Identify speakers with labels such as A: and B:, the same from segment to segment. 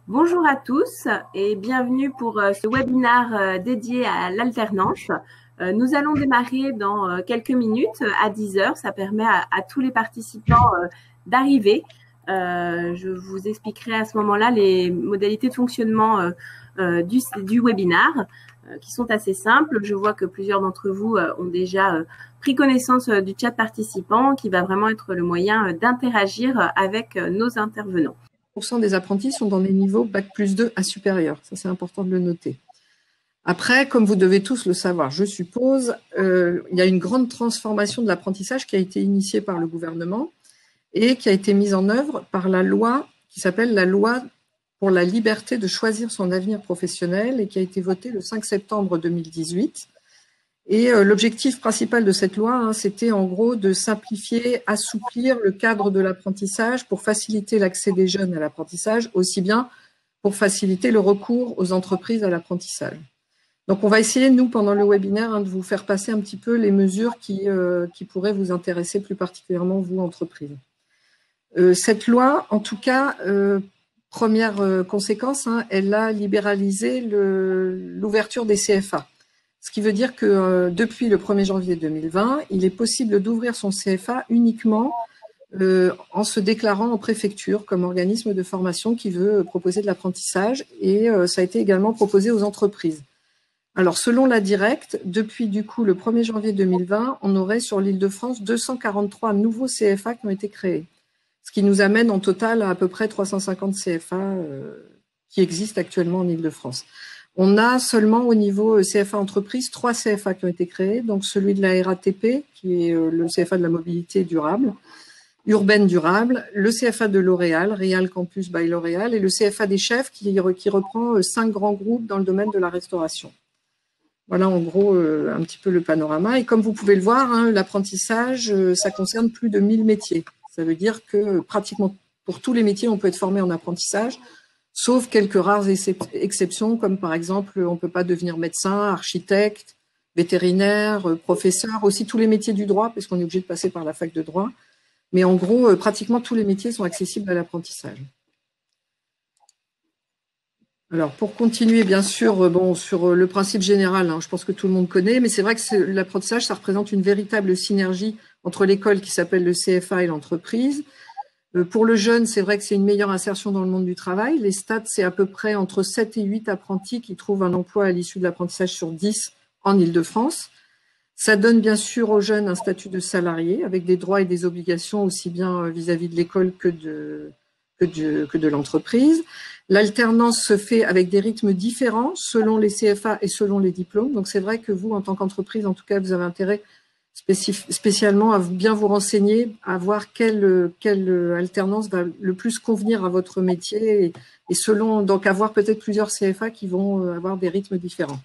A: Bonjour à tous et bienvenue pour ce webinaire dédié à l'alternance. Nous allons démarrer dans quelques minutes à 10 heures. Ça permet à tous les participants d'arriver. Je vous expliquerai à ce moment-là les modalités de fonctionnement du webinaire qui sont assez simples. Je vois que plusieurs d'entre vous ont déjà pris connaissance du chat participant qui va vraiment être le moyen d'interagir avec nos intervenants.
B: Des apprentis sont dans des niveaux Bac+2 à supérieur. Ça, c'est important de le noter. Après, comme vous devez tous le savoir, je suppose, il y a une grande transformation de l'apprentissage qui a été initiée par le gouvernement et qui a été mise en œuvre par la loi qui s'appelle la loi pour la liberté de choisir son avenir professionnel et qui a été votée le 5 septembre 2018. Et l'objectif principal de cette loi, c'était en gros de simplifier, assouplir le cadre de l'apprentissage pour faciliter l'accès des jeunes à l'apprentissage, aussi bien pour faciliter le recours aux entreprises à l'apprentissage. Donc, on va essayer, nous, pendant le webinaire, de vous faire passer un petit peu les mesures qui pourraient vous intéresser plus particulièrement, vous, entreprises. Cette loi, en tout cas, première conséquence, elle a libéralisé l'ouverture des CFA. Ce qui veut dire que depuis le 1er janvier 2020, il est possible d'ouvrir son CFA uniquement en se déclarant en préfecture comme organisme de formation qui veut proposer de l'apprentissage, et ça a été également proposé aux entreprises. Alors, selon la Directe, depuis du coup le 1er janvier 2020, on aurait sur l'Île-de-France 243 nouveaux CFA qui ont été créés, ce qui nous amène en total à peu près 350 CFA qui existent actuellement en Île-de-France. On a seulement au niveau CFA entreprise 3 CFA qui ont été créés, donc celui de la RATP, qui est le CFA de la mobilité durable, urbaine durable, le CFA de L'Oréal, Real Campus by L'Oréal, et le CFA des chefs qui reprend 5 grands groupes dans le domaine de la restauration. Voilà en gros un petit peu le panorama. Et comme vous pouvez le voir, l'apprentissage, ça concerne plus de 1000 métiers. Ça veut dire que pratiquement pour tous les métiers, on peut être formé en apprentissage, sauf quelques rares exceptions, comme par exemple, on ne peut pas devenir médecin, architecte, vétérinaire, professeur, aussi tous les métiers du droit, parce qu'on est obligé de passer par la fac de droit. Mais en gros, pratiquement tous les métiers sont accessibles à l'apprentissage. Alors, pour continuer, bien sûr, sur le principe général, je pense que tout le monde connaît, mais c'est vrai que l'apprentissage, ça représente une véritable synergie entre l'école qui s'appelle le CFA et l'entreprise. Pour le jeune, c'est vrai que c'est une meilleure insertion dans le monde du travail. Les stats, c'est à peu près entre 7 et 8 apprentis qui trouvent un emploi à l'issue de l'apprentissage sur 10 en Île-de-France. Ça donne bien sûr aux jeunes un statut de salarié avec des droits et des obligations aussi bien vis-à-vis de l'école que de l'entreprise. L'alternance se fait avec des rythmes différents selon les CFA et selon les diplômes. Donc c'est vrai que vous, en tant qu'entreprise, en tout cas, vous avez intérêt spécialement à bien vous renseigner, à voir quelle alternance va le plus convenir à votre métier et selon, donc avoir peut-être plusieurs CFA qui vont avoir des rythmes différents.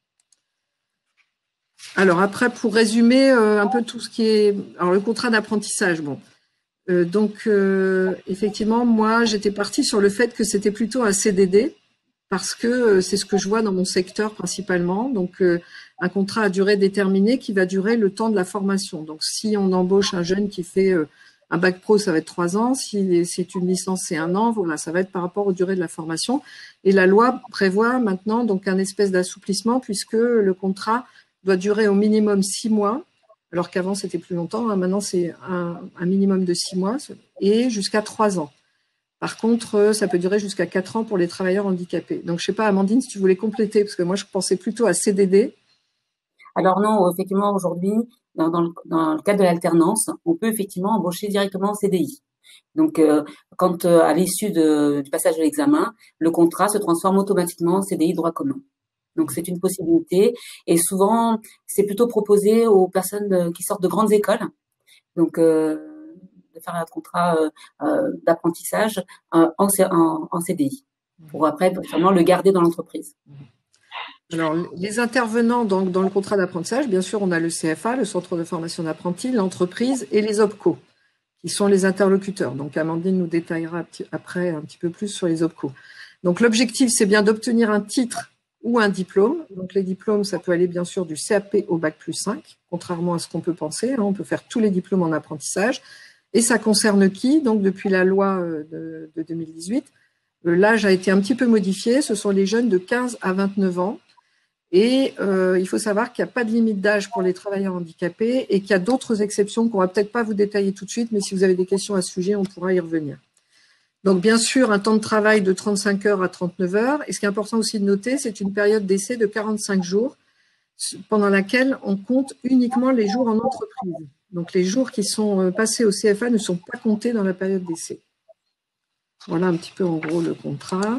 B: Alors après, pour résumer un peu tout ce qui est, alors le contrat d'apprentissage, effectivement, moi, j'étais partie sur le fait que c'était plutôt un CDD parce que c'est ce que je vois dans mon secteur principalement. Donc, un contrat à durée déterminée qui va durer le temps de la formation. Donc, si on embauche un jeune qui fait un bac pro, ça va être 3 ans. Si c'est une licence, c'est 1 an. Voilà, ça va être par rapport aux durées de la formation. Et la loi prévoit maintenant donc un espèce d'assouplissement puisque le contrat doit durer au minimum 6 mois. Alors qu'avant, c'était plus longtemps. Maintenant, c'est un minimum de 6 mois et jusqu'à 3 ans. Par contre, ça peut durer jusqu'à 4 ans pour les travailleurs handicapés. Donc, je sais pas, Amandine, si tu voulais compléter, parce que moi, je pensais plutôt à CDD.
C: Alors non, effectivement, aujourd'hui, dans le cadre de l'alternance, on peut effectivement embaucher directement en CDI. Donc, quand à l'issue du passage de l'examen, le contrat se transforme automatiquement en CDI droit commun. Donc, c'est une possibilité. Et souvent, c'est plutôt proposé aux personnes qui sortent de grandes écoles. Donc, de faire un contrat d'apprentissage en CDI pour après vraiment le garder dans l'entreprise.
B: Alors, les intervenants dans le contrat d'apprentissage, bien sûr, on a le CFA, le Centre de formation d'apprentis, l'entreprise et les OPCO, qui sont les interlocuteurs. Donc, Amandine nous détaillera après un petit peu plus sur les OPCO. Donc, l'objectif, c'est bien d'obtenir un titre ou un diplôme. Donc, les diplômes, ça peut aller bien sûr du CAP au Bac+5, contrairement à ce qu'on peut penser. On peut faire tous les diplômes en apprentissage. Et ça concerne qui? Donc, depuis la loi de 2018, L'âge a été un petit peu modifié. Ce sont les jeunes de 15 à 29 ans. Et il faut savoir qu'il n'y a pas de limite d'âge pour les travailleurs handicapés et qu'il y a d'autres exceptions qu'on ne va peut-être pas vous détailler tout de suite, mais si vous avez des questions à ce sujet, on pourra y revenir. Donc, bien sûr, un temps de travail de 35 heures à 39 heures. Et ce qui est important aussi de noter, c'est une période d'essai de 45 jours pendant laquelle on compte uniquement les jours en entreprise. Donc, les jours qui sont passés au CFA ne sont pas comptés dans la période d'essai. Voilà un petit peu en gros le contrat.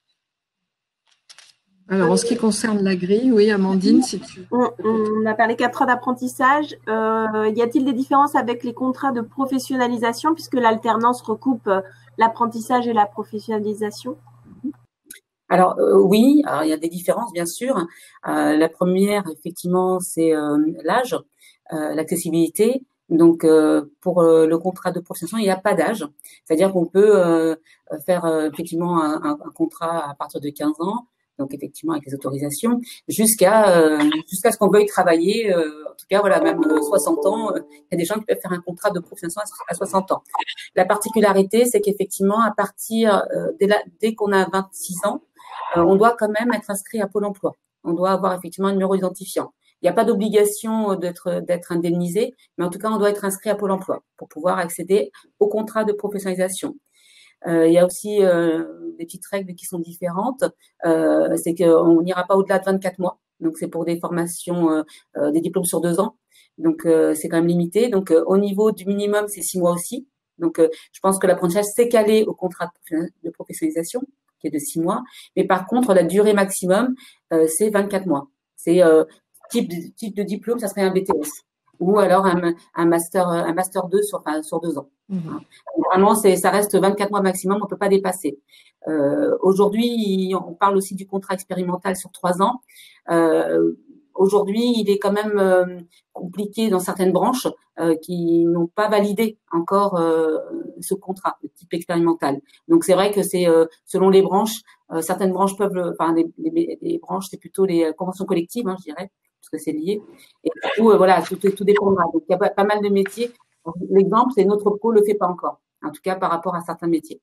B: Alors, en ce qui concerne la grille, oui, Amandine, si tu...
A: On a parlé 4 ans d'apprentissage. Y a-t-il des différences avec les contrats de professionnalisation puisque l'alternance recoupe l'apprentissage et la professionnalisation?
C: Alors oui, alors, il y a des différences bien sûr. La première, effectivement, c'est l'âge, l'accessibilité. Donc pour le contrat de professionnalisation, il n'y a pas d'âge. C'est-à-dire qu'on peut faire effectivement un contrat à partir de 15 ans. Donc effectivement avec les autorisations, jusqu'à ce qu'on veuille travailler, en tout cas voilà, même 60 ans, il y a des gens qui peuvent faire un contrat de professionnalisation à 60 ans. La particularité, c'est qu'effectivement à partir dès qu'on a 26 ans, on doit quand même être inscrit à Pôle emploi. On doit avoir effectivement un numéro identifiant. Il n'y a pas d'obligation d'être indemnisé, mais en tout cas on doit être inscrit à Pôle emploi pour pouvoir accéder au contrat de professionnalisation. Il y a aussi des petites règles qui sont différentes. C'est qu'on n'ira pas au-delà de 24 mois. Donc, c'est pour des formations, des diplômes sur 2 ans. Donc, c'est quand même limité. Donc, au niveau du minimum, c'est 6 mois aussi. Donc, je pense que l'apprentissage s'est calé au contrat de professionnalisation, qui est de 6 mois. Mais par contre, la durée maximum, c'est 24 mois. C'est type de diplôme, ça serait un BTS. Ou alors un master 2 sur 2 ans. Vraiment, ça reste 24 mois maximum, on peut pas dépasser. Aujourd'hui, on parle aussi du contrat expérimental sur 3 ans. Aujourd'hui, il est quand même compliqué dans certaines branches qui n'ont pas validé encore ce contrat de type expérimental. Donc, c'est vrai que c'est selon les branches, certaines branches peuvent, enfin, les branches, c'est plutôt les conventions collectives, hein, je dirais, parce que c'est lié. Et du coup, voilà, tout dépendra. Donc, il y a pas mal de métiers. L'exemple, c'est notre pôle le fait pas encore. En tout cas, par rapport à certains métiers.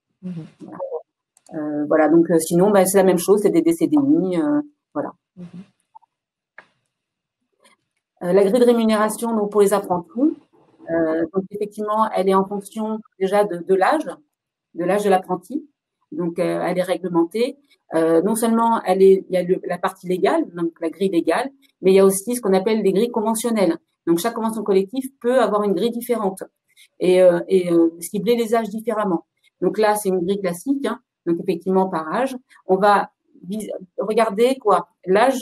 C: Voilà. Voilà. Donc, sinon, c'est la même chose. C'est des DCDI. Voilà. La grille de rémunération, donc, pour les apprentis. Donc, effectivement, elle est en fonction déjà de l'âge de l'apprenti. Donc, elle est réglementée. Non seulement il y a la partie légale, donc la grille légale, mais il y a aussi ce qu'on appelle les grilles conventionnelles. Donc, chaque convention collective peut avoir une grille différente et cibler les âges différemment. Donc là, c'est une grille classique, hein, donc effectivement par âge. On va regarder l'âge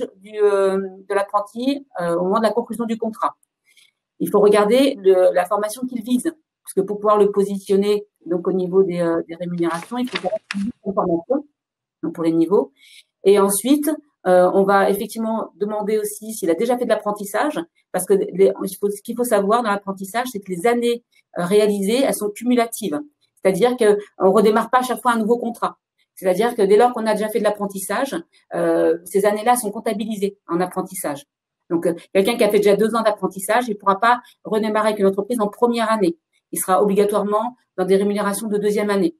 C: de l'apprenti au moment de la conclusion du contrat. Il faut regarder la formation qu'il vise, parce que pour pouvoir le positionner donc au niveau des rémunérations, il faut faire une formation donc pour les niveaux. Et ensuite, on va effectivement demander aussi s'il a déjà fait de l'apprentissage, parce que ce qu'il faut savoir dans l'apprentissage, c'est que les années réalisées, elles sont cumulatives. C'est-à-dire qu'on redémarre pas à chaque fois un nouveau contrat. C'est-à-dire que dès lors qu'on a déjà fait de l'apprentissage, ces années-là sont comptabilisées en apprentissage. Donc, quelqu'un qui a fait déjà 2 ans d'apprentissage, il pourra pas redémarrer avec une entreprise en première année. Il sera obligatoirement dans des rémunérations de 2e année,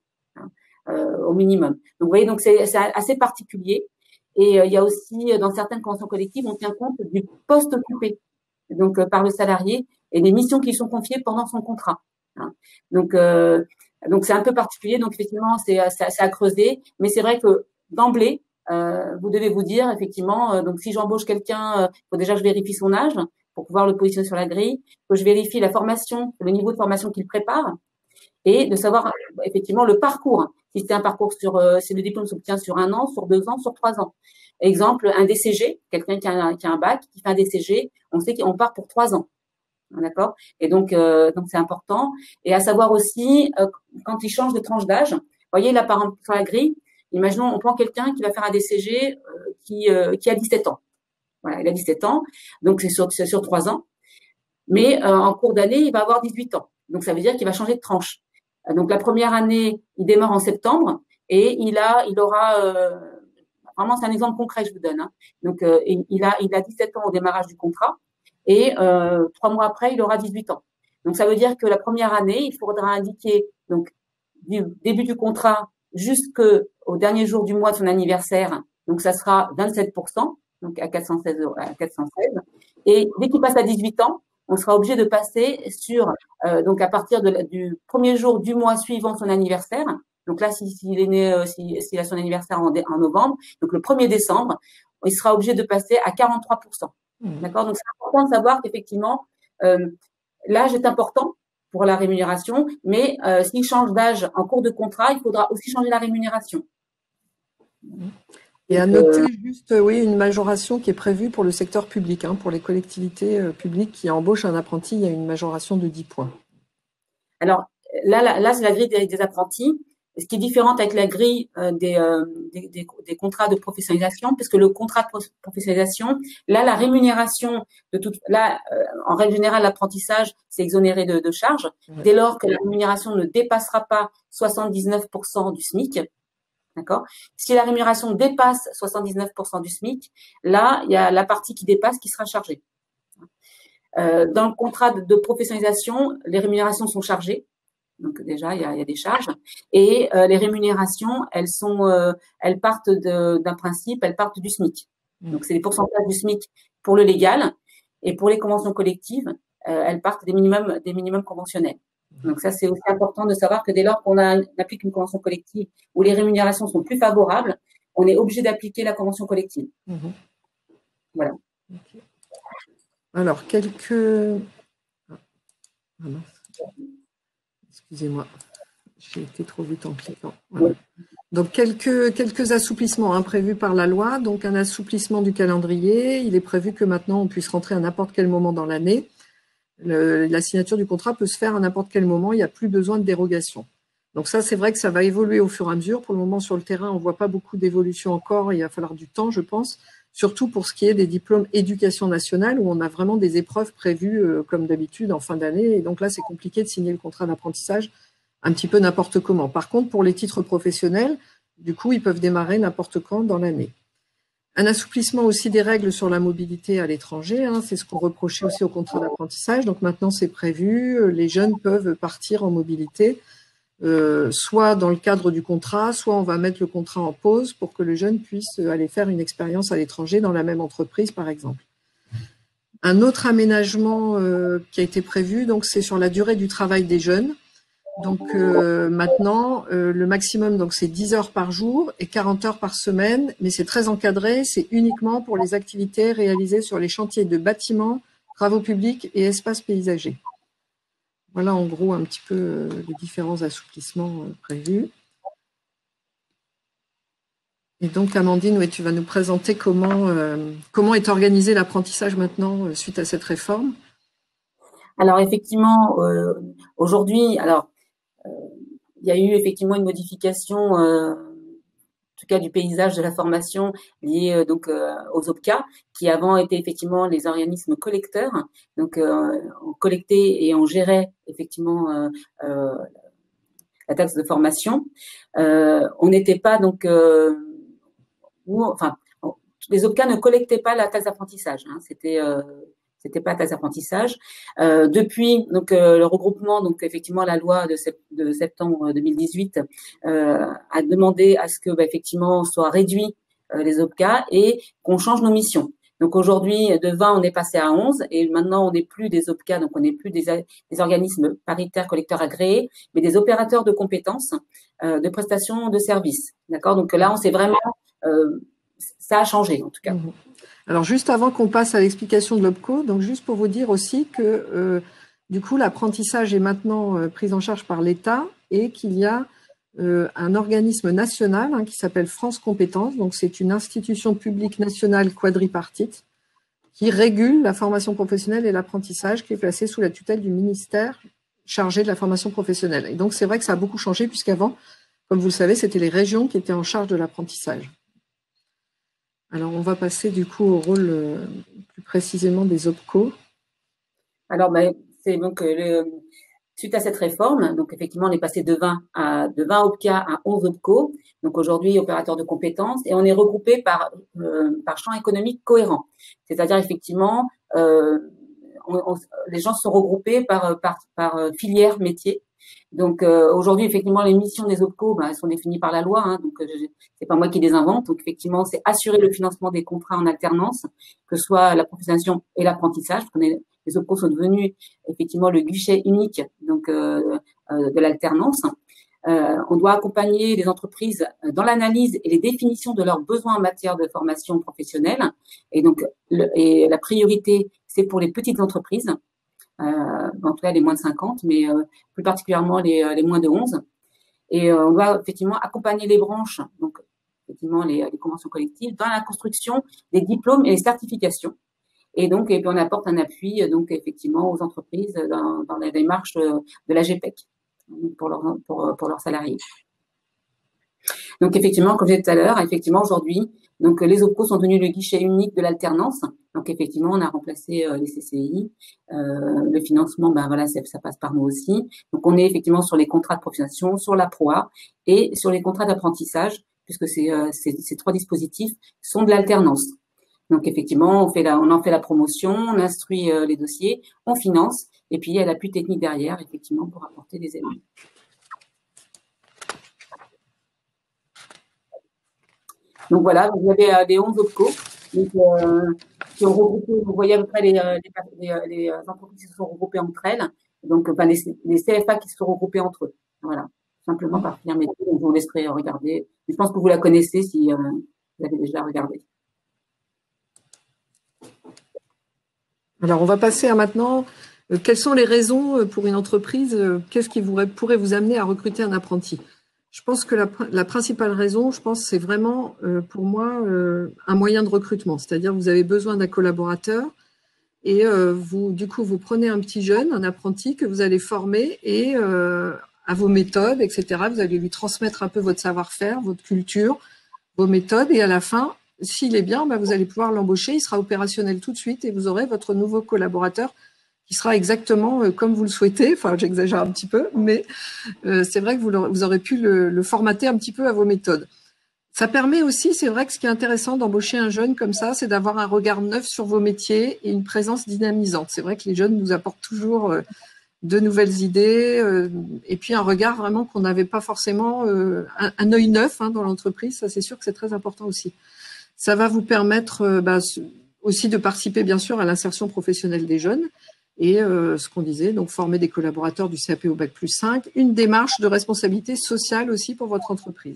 C: au minimum. Donc, vous voyez, donc c'est assez particulier. Et il y a aussi, dans certaines conventions collectives, on tient compte du poste occupé, donc par le salarié, et des missions qui sont confiées pendant son contrat. Donc c'est un peu particulier. Donc effectivement, c'est à creuser. Mais c'est vrai que d'emblée, vous devez vous dire effectivement. Donc si j'embauche quelqu'un, faut déjà que je vérifie son âge pour pouvoir le positionner sur la grille. Que je vérifie la formation, le niveau de formation qu'il prépare, et de savoir effectivement le parcours. Si c'est un parcours si le diplôme s'obtient sur 1 an, sur 2 ans, sur 3 ans. Exemple, un DCG, quelqu'un qui a un bac, qui fait un DCG, on sait qu'on part pour 3 ans. D'accord? Et donc c'est important. Et à savoir aussi, quand il change de tranche d'âge, vous voyez là par exemple sur la grille, imaginons on prend quelqu'un qui va faire un DCG qui a 17 ans. Voilà, il a 17 ans, donc c'est sur 3 ans. Mais en cours d'année, il va avoir 18 ans. Donc ça veut dire qu'il va changer de tranche. Donc la première année, il démarre en septembre et il aura vraiment c'est un exemple concret que je vous donne. Hein. Donc il a 17 ans au démarrage du contrat. Et 3 mois après, il aura 18 ans. Donc, ça veut dire que la première année, il faudra indiquer, donc, du début du contrat jusqu'au dernier jour du mois de son anniversaire. Donc, ça sera 27%, donc à 416 euros, à 416. Et dès qu'il passe à 18 ans, on sera obligé de passer sur, donc à partir du premier jour du mois suivant son anniversaire. Donc là, s'il est né, s'il a son anniversaire en novembre, donc le 1er décembre, il sera obligé de passer à 43%. D'accord? Donc, c'est important de savoir qu'effectivement, l'âge est important pour la rémunération, mais s'il change d'âge en cours de contrat, il faudra aussi changer la rémunération.
B: Et à noter juste, oui, une majoration qui est prévue pour le secteur public, hein, pour les collectivités publiques qui embauchent un apprenti, il y a une majoration de 10 points.
C: Alors là, c'est la grille des apprentis. Ce qui est différent avec la grille des contrats de professionnalisation, puisque le contrat de professionnalisation, là, la rémunération en règle générale, l'apprentissage, c'est exonéré de charges, dès lors que la rémunération ne dépassera pas 79% du SMIC. D'accord? Si la rémunération dépasse 79% du SMIC, là, il y a la partie qui dépasse qui sera chargée. Dans le contrat de professionnalisation, les rémunérations sont chargées. Donc déjà, il y a des charges. Et les rémunérations, elles partent d'un principe, elles partent du SMIC. Donc c'est les pourcentages du SMIC pour le légal. Et pour les conventions collectives, elles partent des minimums conventionnels. Donc ça, c'est aussi important de savoir que dès lors qu'on applique une convention collective où les rémunérations sont plus favorables, on est obligé d'appliquer la convention collective. Voilà.
B: Okay. Alors, excusez-moi, j'ai été trop vite en cliquant. Voilà. Donc, quelques assouplissements prévus par la loi. Donc, un assouplissement du calendrier. Il est prévu que maintenant, on puisse rentrer à n'importe quel moment dans l'année. La signature du contrat peut se faire à n'importe quel moment. Il n'y a plus besoin de dérogation. Donc ça, c'est vrai que ça va évoluer au fur et à mesure. Pour le moment, sur le terrain, on ne voit pas beaucoup d'évolution encore. Il va falloir du temps, je pense. Surtout pour ce qui est des diplômes éducation nationale, où on a vraiment des épreuves prévues, comme d'habitude, en fin d'année. Et donc là, c'est compliqué de signer le contrat d'apprentissage un petit peu n'importe comment. Par contre, pour les titres professionnels, du coup, ils peuvent démarrer n'importe quand dans l'année. Un assouplissement aussi des règles sur la mobilité à l'étranger, c'est ce qu'on reprochait aussi au contrat d'apprentissage. Donc maintenant, c'est prévu. Les jeunes peuvent partir en mobilité, soit dans le cadre du contrat, soit on va mettre le contrat en pause pour que le jeune puisse aller faire une expérience à l'étranger dans la même entreprise, par exemple. Un autre aménagement qui a été prévu, donc c'est sur la durée du travail des jeunes. Donc maintenant, le maximum, donc c'est 10 heures par jour et 40 heures par semaine, mais c'est très encadré, c'est uniquement pour les activités réalisées sur les chantiers de bâtiments, travaux publics et espaces paysagers. Voilà en gros un petit peu les différents assouplissements prévus. Et donc Amandine, oui, tu vas nous présenter comment est organisé l'apprentissage maintenant suite à cette réforme.
C: Alors effectivement, aujourd'hui, il y a eu effectivement une modification, en tout cas du paysage de la formation liée donc aux OPCA, qui avant étaient effectivement les organismes collecteurs. Donc on collectait et on gérait effectivement la taxe de formation. On n'était pas donc les OPCA ne collectaient pas la taxe d'apprentissage. C'était pas taxe d'apprentissage. Depuis donc le regroupement, donc effectivement la loi de septembre 2018 a demandé à ce que effectivement soit réduit les OPCA et qu'on change nos missions. Donc aujourd'hui de 20 on est passé à 11 et maintenant on n'est plus des OPCA, donc on n'est plus des organismes paritaires collecteurs agréés, mais des opérateurs de compétences de prestations de services. D'accord. Donc là on s'est vraiment ça a changé en tout cas.
B: Alors, juste avant qu'on passe à l'explication de l'OPCO, donc juste pour vous dire aussi que du coup, l'apprentissage est maintenant pris en charge par l'État et qu'il y a un organisme national qui s'appelle France Compétences. Donc, c'est une institution publique nationale quadripartite qui régule la formation professionnelle et l'apprentissage, qui est placée sous la tutelle du ministère chargé de la formation professionnelle. Et donc, c'est vrai que ça a beaucoup changé puisqu'avant, comme vous le savez, c'était les régions qui étaient en charge de l'apprentissage. Alors, on va passer du coup au rôle plus précisément des OPCO.
C: Alors, c'est donc suite à cette réforme, donc effectivement, on est passé de 20 OPCA à 11 OPCO. Donc aujourd'hui, opérateurs de compétences, et on est regroupé par champ économique cohérent. C'est-à-dire effectivement, les gens sont regroupés par filière métier. Donc aujourd'hui, effectivement, les missions des OPCO, elles sont définies par la loi, hein, donc c'est pas moi qui les invente. Donc effectivement, c'est assurer le financement des contrats en alternance, que ce soit la professionnalisation et l'apprentissage. Les OPCO sont devenus effectivement le guichet unique donc de l'alternance. On doit accompagner les entreprises dans l'analyse et les définitions de leurs besoins en matière de formation professionnelle. Et donc, la priorité, c'est pour les petites entreprises, en tout cas les moins de 50, mais plus particulièrement les moins de 11. Et on doit effectivement accompagner les branches, donc effectivement les conventions collectives, dans la construction des diplômes et les certifications. Et donc, et puis on apporte un appui donc effectivement aux entreprises dans la démarche de la GPEC pour leurs salariés. Donc effectivement, comme je disais tout à l'heure, effectivement aujourd'hui, donc les OPCO sont devenus le guichet unique de l'alternance. Donc effectivement, on a remplacé les CCI, le financement, voilà, ça passe par nous aussi. Donc on est effectivement sur les contrats de professionnalisation, sur la PROA et sur les contrats d'apprentissage, puisque ces trois dispositifs sont de l'alternance. Donc effectivement, on en fait la promotion, on instruit les dossiers, on finance, et puis il y a l'appui technique derrière, effectivement, pour apporter des éléments. Donc voilà, vous avez les 11 OPCO qui ont regroupé, vous voyez à peu près les entreprises qui se sont regroupées entre elles, donc les CFA qui se sont regroupés entre eux. Voilà, simplement par filière métier. Donc je vous laisserai regarder. Je pense que vous la connaissez si vous avez déjà regardé.
B: Alors, on va passer à maintenant, quelles sont les raisons pour une entreprise, qu'est-ce qui pourrait vous amener à recruter un apprenti? Je pense que la principale raison, c'est vraiment, pour moi, un moyen de recrutement. C'est-à-dire, vous avez besoin d'un collaborateur et du coup, vous prenez un petit jeune, un apprenti que vous allez former et à vos méthodes, etc. Vous allez lui transmettre un peu votre savoir-faire, votre culture, vos méthodes et à la fin, s'il est bien, vous allez pouvoir l'embaucher, il sera opérationnel tout de suite et vous aurez votre nouveau collaborateur qui sera exactement comme vous le souhaitez. Enfin, j'exagère un petit peu, mais c'est vrai que vous aurez pu le formater un petit peu à vos méthodes. Ça permet aussi, c'est vrai que ce qui est intéressant d'embaucher un jeune comme ça, c'est d'avoir un regard neuf sur vos métiers et une présence dynamisante. C'est vrai que les jeunes nous apportent toujours de nouvelles idées et puis un regard vraiment qu'on n'avait pas forcément, un œil neuf dans l'entreprise. Ça, c'est sûr que c'est très important aussi. Ça va vous permettre aussi de participer bien sûr à l'insertion professionnelle des jeunes et ce qu'on disait, donc former des collaborateurs du CAP au Bac+5, une démarche de responsabilité sociale aussi pour votre entreprise.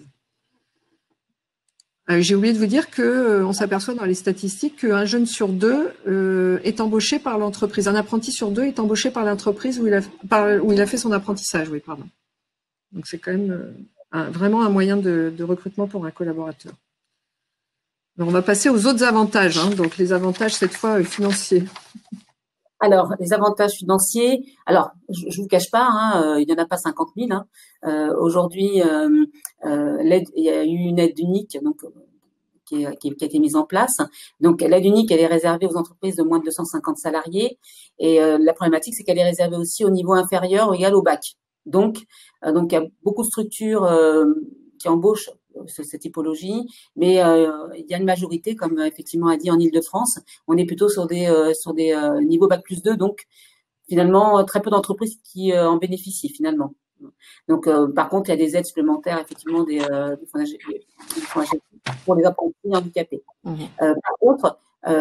B: J'ai oublié de vous dire qu'on s'aperçoit dans les statistiques qu'un jeune sur deux est embauché par l'entreprise, un apprenti sur deux est embauché par l'entreprise où il a fait son apprentissage. Oui, pardon. Donc c'est quand même vraiment un moyen de recrutement pour un collaborateur. On va passer aux autres avantages, donc les avantages cette fois financiers.
C: Alors, les avantages financiers, alors je vous cache pas, il n'y en a pas 50 000. Aujourd'hui, il y a eu une aide unique donc, qui a été mise en place. Donc, l'aide unique, elle est réservée aux entreprises de moins de 250 salariés. Et la problématique, c'est qu'elle est réservée aussi au niveau inférieur ou égal au bac. Donc, il y a beaucoup de structures qui embauchent cette typologie, mais il y a une majorité, comme effectivement a dit en Île-de-France, on est plutôt sur des niveaux Bac+2, donc finalement très peu d'entreprises qui en bénéficient finalement. Donc par contre, il y a des aides supplémentaires effectivement des fonds pour les apprentis handicapés. Par contre,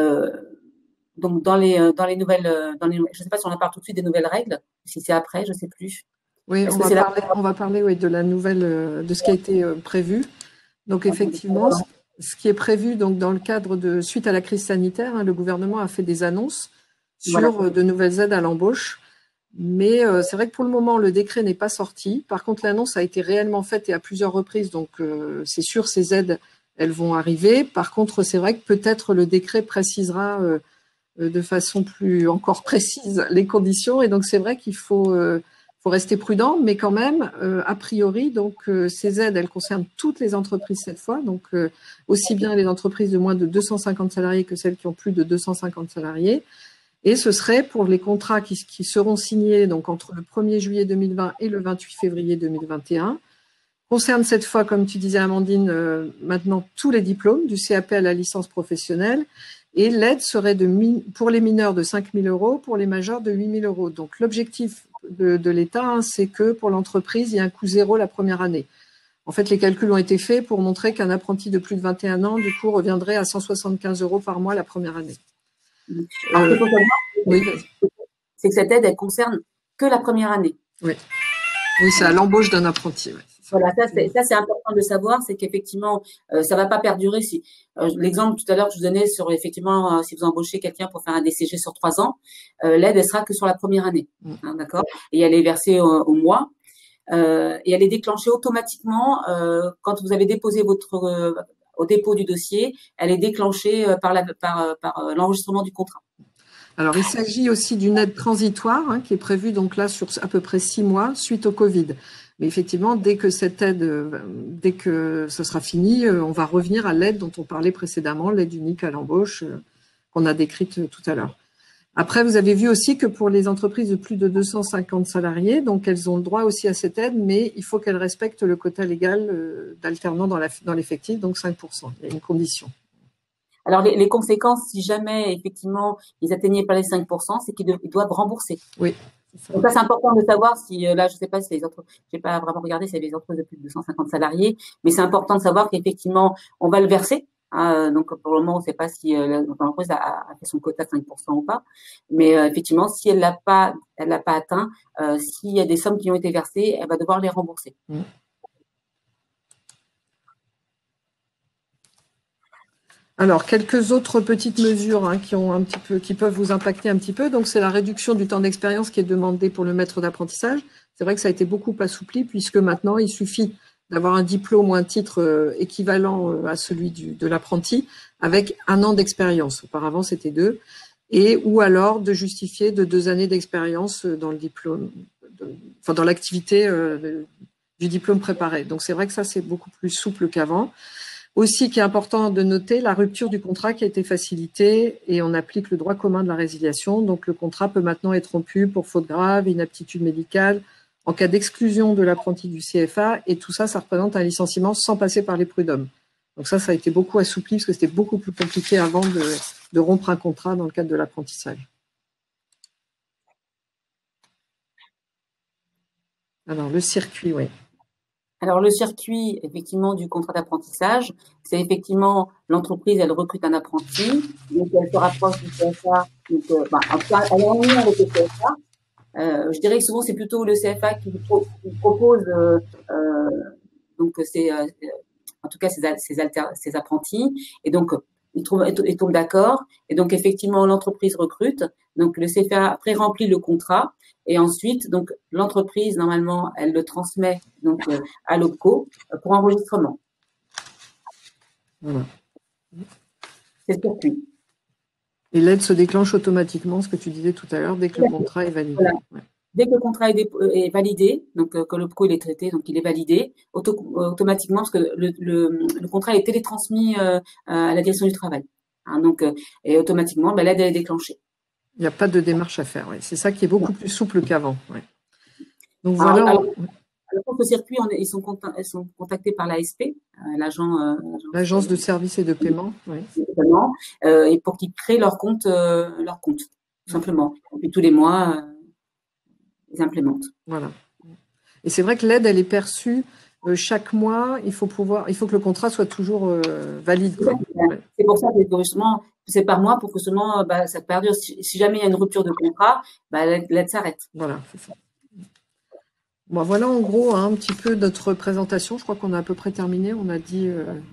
C: donc dans les nouvelles, je ne sais pas si on en parle tout de suite des nouvelles règles, si c'est après, je ne sais plus.
B: Oui, on va parler oui, de la nouvelle, de ce qui a été prévu. Donc effectivement, ce qui est prévu donc dans le cadre de suite à la crise sanitaire, le gouvernement a fait des annonces sur de nouvelles aides à l'embauche. Mais c'est vrai que pour le moment, le décret n'est pas sorti. Par contre, l'annonce a été réellement faite et à plusieurs reprises. Donc c'est sûr, ces aides, elles vont arriver. Par contre, c'est vrai que peut-être le décret précisera de façon plus encore précise les conditions. Et donc c'est vrai qu'il faut rester prudent, mais quand même, a priori, donc ces aides, elles concernent toutes les entreprises cette fois, donc aussi bien les entreprises de moins de 250 salariés que celles qui ont plus de 250 salariés. Et ce serait pour les contrats qui seront signés donc entre le 1er juillet 2020 et le 28 février 2021. Concerne cette fois, comme tu disais Amandine, maintenant tous les diplômes, du CAP à la licence professionnelle. Et l'aide serait pour les mineurs de 5 000 €, pour les majeurs de 8 000 €. Donc l'objectif de l'État, hein, c'est que pour l'entreprise, il y a un coût zéro la première année. En fait, les calculs ont été faits pour montrer qu'un apprenti de plus de 21 ans, du coup, reviendrait à 175 € par mois la première année.
C: Alors, ce qu'il faut savoir,
B: Oui,
C: c'est que cette aide, elle concerne que la première année.
B: oui, c'est à l'embauche d'un apprenti. Ouais,
C: voilà, ça c'est important de savoir, c'est qu'effectivement, ça va pas perdurer. Si l'exemple tout à l'heure que je vous donnais sur effectivement, si vous embauchez quelqu'un pour faire un DCG sur 3 ans, l'aide elle sera que sur la première année, hein, d'accord. Et elle est versée au mois. Et elle est déclenchée automatiquement quand vous avez déposé votre au dépôt du dossier. Elle est déclenchée par l'enregistrement du contrat.
B: Alors, il s'agit aussi d'une aide transitoire hein, qui est prévue donc là sur à peu près 6 mois suite au Covid. Mais effectivement, dès que cette aide, dès que ce sera fini, on va revenir à l'aide dont on parlait précédemment, l'aide unique à l'embauche qu'on a décrite tout à l'heure. Après, vous avez vu aussi que pour les entreprises de plus de 250 salariés, donc elles ont le droit aussi à cette aide, mais il faut qu'elles respectent le quota légal d'alternants dans l'effectif, donc 5%. Il y a une condition.
C: Alors, les conséquences, si jamais, effectivement, ils atteignaient pas les 5%, c'est qu'ils doivent rembourser.
B: Oui.
C: Donc ça, c'est important de savoir si, là, je sais pas si les autres, j'ai pas vraiment regardé si c'est les entreprises de plus de 250 salariés, mais c'est important de savoir qu'effectivement, on va le verser. Donc, pour le moment, on ne sait pas si l'entreprise a fait son quota de 5% ou pas. Mais effectivement, si elle l'a pas atteint, s'il y a des sommes qui ont été versées, elle va devoir les rembourser.
B: Alors, quelques autres petites mesures hein, qui peuvent vous impacter un petit peu. Donc, c'est la réduction du temps d'expérience qui est demandée pour le maître d'apprentissage. C'est vrai que ça a été beaucoup assoupli puisque maintenant, il suffit d'avoir un diplôme ou un titre équivalent à celui de l'apprenti avec 1 an d'expérience. Auparavant, c'était 2. Et ou alors de justifier de 2 années d'expérience dans le diplôme, dans l'activité du diplôme préparé. Donc, c'est vrai que ça, c'est beaucoup plus souple qu'avant. Aussi, qui est important de noter, la rupture du contrat qui a été facilitée et on applique le droit commun de la résiliation. Donc, le contrat peut maintenant être rompu pour faute grave, inaptitude médicale, en cas d'exclusion de l'apprenti du CFA. Et tout ça, ça représente un licenciement sans passer par les prud'hommes. Donc ça a été beaucoup assoupli parce que c'était beaucoup plus compliqué avant de rompre un contrat dans le cadre de l'apprentissage. Alors, le circuit, oui.
C: Alors, le circuit, effectivement, du contrat d'apprentissage, c'est effectivement l'entreprise, elle recrute un apprenti, donc elle se rapproche du CFA. Donc, en tout cas, elle est en lien avec le CFA. Je dirais que souvent, c'est plutôt le CFA qui propose, donc c'est, en tout cas, ses apprentis. Et donc, ils tombent d'accord. Et donc, effectivement, l'entreprise recrute. Donc, le CFA pré-remplit le contrat. Et ensuite, donc, l'entreprise, normalement, elle le transmet donc à l'OPCO pour enregistrement.
B: Voilà.
C: C'est le circuit.
B: Et l'aide se déclenche automatiquement, ce que tu disais tout à l'heure, dès que le contrat est validé.
C: Voilà. Ouais. Dès que le contrat est validé, donc que l'OPCO il est traité, donc il est validé automatiquement parce que le contrat est télétransmis à la direction du travail. Hein, donc, et automatiquement, l'aide est déclenchée.
B: Il n'y a pas de démarche à faire. Ouais. C'est ça qui est beaucoup plus souple qu'avant. Ouais. Donc voilà.
C: Alors, pour ce circuit, ils sont contactés par l'ASP,
B: l'agence de services et de paiement, oui.
C: Et pour qu'ils créent leur compte, tout simplement. Et puis tous les mois, ils implémentent.
B: Voilà. Et c'est vrai que l'aide, elle est perçue chaque mois. Il faut que le contrat soit toujours valide.
C: C'est pour ça que justement, c'est par mois pour que seulement ça perdure. Si jamais il y a une rupture de contrat, l'aide s'arrête.
B: Voilà, c'est ça. Bon, voilà en gros un petit peu notre présentation. Je crois qu'on a à peu près terminé. On a dit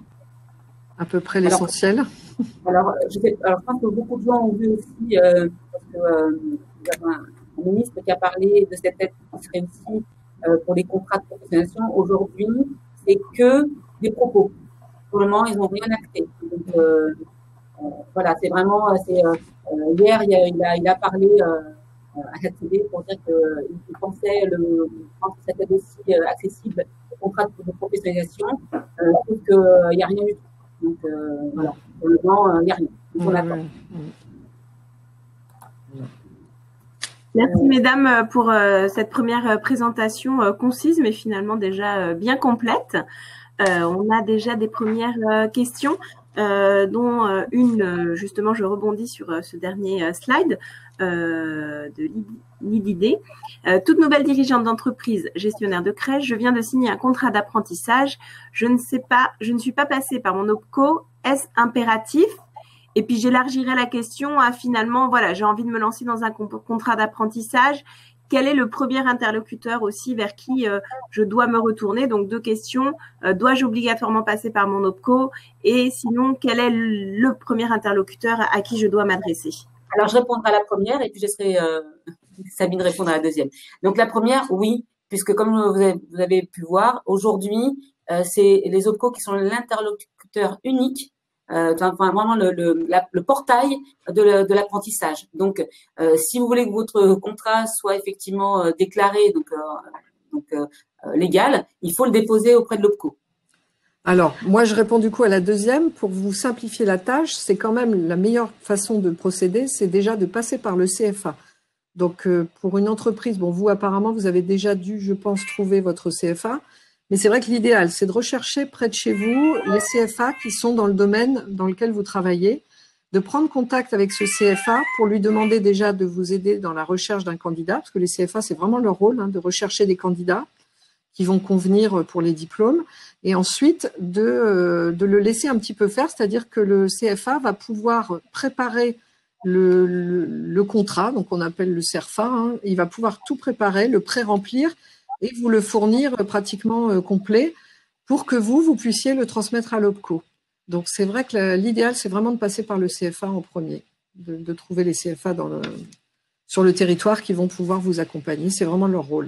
B: à peu près l'essentiel.
C: Alors, je pense que beaucoup de gens ont vu aussi parce que il y a un ministre qui a parlé de cette aide qui serait aussi pour les contrats de professionnalisation. Aujourd'hui, c'est que des propos. Pour le moment, ils n'ont rien acté. Donc, voilà, c'est vraiment. Hier, il a parlé à la télé pour dire qu'il pensait rendre cette aide aussi accessible aux contrats de professionnalisation, sauf qu'il n'y a rien du tout. Donc, voilà, pour le moment, il n'y a rien. Donc, on attend.
A: Merci mesdames pour cette première présentation concise mais finalement déjà bien complète. On a déjà des premières questions dont une, justement je rebondis sur ce dernier slide. de l'IDD. Toute nouvelle dirigeante d'entreprise, gestionnaire de crèche, je viens de signer un contrat d'apprentissage. Je ne suis pas passée par mon OPCO. Est-ce impératif? Et puis j'élargirai la question à finalement, voilà, j'ai envie de me lancer dans un contrat d'apprentissage. Quel est le premier interlocuteur aussi vers qui je dois me retourner? Donc, 2 questions. Dois-je obligatoirement passer par mon OPCO? Et sinon, quel est le premier interlocuteur à qui je dois m'adresser?
C: Alors, je répondrai à la première et puis je laisserai Sabine répondre à la deuxième. Donc, la première, oui, puisque comme vous avez pu voir, aujourd'hui, c'est les OPCO qui sont l'interlocuteur unique, vraiment le portail de l'apprentissage. Donc, si vous voulez que votre contrat soit effectivement déclaré, légal, il faut le déposer auprès de l'OPCO.
B: Alors, moi, je réponds du coup à la deuxième. Pour vous simplifier la tâche, c'est quand même la meilleure façon de procéder, c'est déjà de passer par le CFA. Donc, pour une entreprise, bon, vous, apparemment, vous avez déjà dû, je pense, trouver votre CFA. Mais c'est vrai que l'idéal, c'est de rechercher près de chez vous les CFA qui sont dans le domaine dans lequel vous travaillez, de prendre contact avec ce CFA pour lui demander déjà de vous aider dans la recherche d'un candidat, parce que les CFA, c'est vraiment leur rôle, de rechercher des candidats qui vont convenir pour les diplômes, et ensuite de le laisser un petit peu faire, c'est-à-dire que le CFA va pouvoir préparer le contrat, donc on appelle le CERFA, il va pouvoir tout préparer, le pré-remplir et vous le fournir pratiquement complet pour que vous puissiez le transmettre à l'OPCO. Donc c'est vrai que l'idéal, c'est vraiment de passer par le CFA en premier, de trouver les CFA sur le territoire qui vont pouvoir vous accompagner, c'est vraiment leur rôle.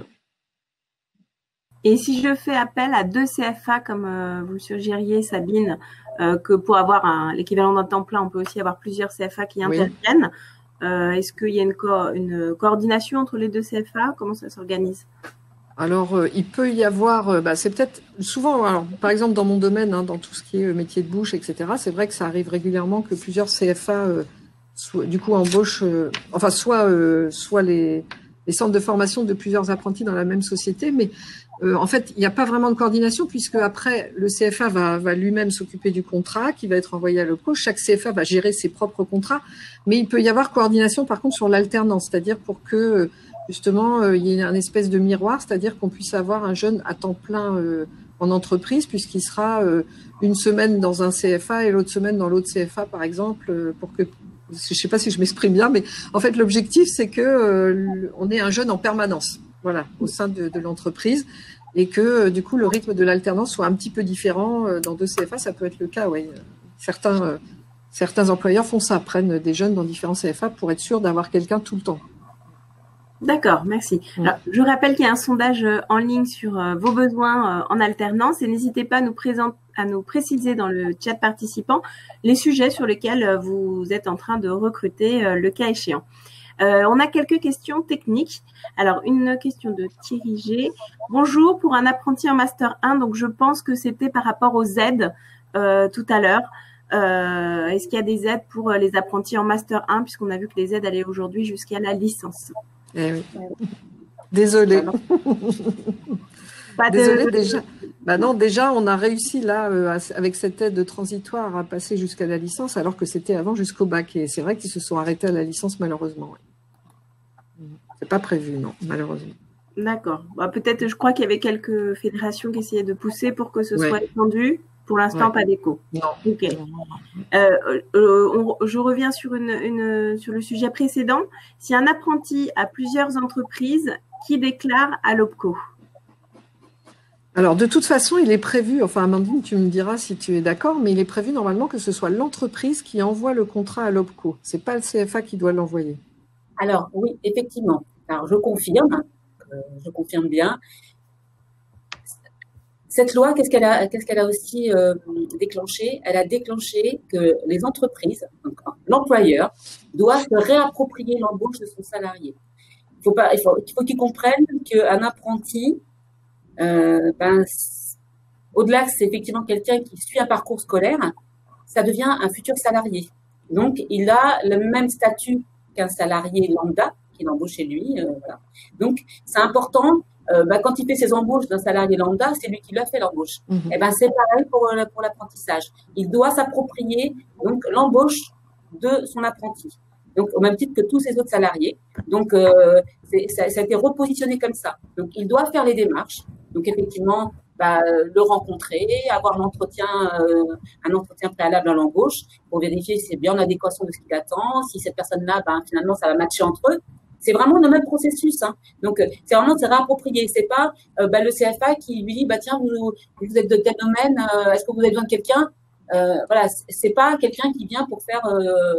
A: Et si je fais appel à 2 CFA, comme vous le suggériez, Sabine, que pour avoir l'équivalent d'un temps plein, on peut aussi avoir plusieurs CFA qui interviennent, est-ce qu'il y a une coordination entre les 2 CFA? Comment ça s'organise?
B: Alors, il peut y avoir, c'est peut-être souvent, alors, par exemple dans mon domaine, dans tout ce qui est métier de bouche, etc., c'est vrai que ça arrive régulièrement que plusieurs CFA du coup embauchent, soit les centres de formation de plusieurs apprentis dans la même société, mais en fait, il n'y a pas vraiment de coordination puisque après, le CFA va lui-même s'occuper du contrat qui va être envoyé à l'OPCO. Chaque CFA va gérer ses propres contrats, mais il peut y avoir coordination par contre sur l'alternance, c'est-à-dire pour que justement il y ait un espèce de miroir, c'est-à-dire qu'on puisse avoir un jeune à temps plein en entreprise puisqu'il sera une semaine dans un CFA et l'autre semaine dans l'autre CFA par exemple, pour que, je ne sais pas si je m'exprime bien, mais en fait l'objectif c'est que on ait un jeune en permanence. Voilà, au sein de l'entreprise, et que du coup le rythme de l'alternance soit un petit peu différent dans 2 CFA, ça peut être le cas, oui. Certains employeurs font ça, prennent des jeunes dans différents CFA pour être sûr d'avoir quelqu'un tout le temps.
A: D'accord, merci. Alors, je rappelle qu'il y a un sondage en ligne sur vos besoins en alternance et n'hésitez pas à nous préciser dans le chat participant les sujets sur lesquels vous êtes en train de recruter le cas échéant. On a quelques questions techniques. Alors, une question de Thierry G. Bonjour, pour un apprenti en Master 1, donc je pense que c'était par rapport aux aides tout à l'heure. Est-ce qu'il y a des aides pour les apprentis en Master 1, puisqu'on a vu que les aides allaient aujourd'hui jusqu'à la licence?
B: Oui. Désolée. Désolée déjà. Non, déjà, on a réussi là, avec cette aide transitoire, à passer jusqu'à la licence, alors que c'était avant jusqu'au bac. Et c'est vrai qu'ils se sont arrêtés à la licence, malheureusement. C'est pas prévu, non, malheureusement.
A: D'accord. Peut-être, je crois qu'il y avait quelques fédérations qui essayaient de pousser pour que ce soit étendu. Pour l'instant, pas d'écho.
B: Non.
A: Ok. Je reviens sur sur le sujet précédent. Si un apprenti a plusieurs entreprises, qui déclare à l'OPCO?
B: Alors, de toute façon, il est prévu, enfin, Amandine, tu me diras si tu es d'accord, mais il est prévu normalement que ce soit l'entreprise qui envoie le contrat à l'OPCO. C'est pas le CFA qui doit l'envoyer.
C: Alors, oui, effectivement. Alors, je confirme bien. Cette loi, qu'est-ce qu'elle a aussi déclenché? Elle a déclenché que les entreprises, donc l'employeur, doit se réapproprier l'embauche de son salarié. Il faut qu'ils comprennent qu'un apprenti, au-delà que c'est effectivement quelqu'un qui suit un parcours scolaire, ça devient un futur salarié. Donc, il a le même statut qu'un salarié lambda qui l'embauche chez lui. Voilà. Donc, c'est important. Quand il fait ses embauches d'un salarié lambda, c'est lui qui l'a fait l'embauche. Et c'est pareil pour l'apprentissage. Il doit s'approprier donc l'embauche de son apprenti. donc au même titre que tous ces autres salariés. Donc, ça a été repositionné comme ça. Donc, il doit faire les démarches. Donc, effectivement, le rencontrer, avoir un entretien préalable à l'embauche pour vérifier si c'est bien en adéquation de ce qu'il attend, si cette personne-là, finalement, ça va matcher entre eux. C'est vraiment le même processus. Hein. Donc, c'est vraiment c'est réapproprié. C'est pas le CFA qui lui dit tiens, vous êtes de tel domaine, est-ce que vous avez besoin de quelqu'un Voilà, c'est pas quelqu'un qui vient pour faire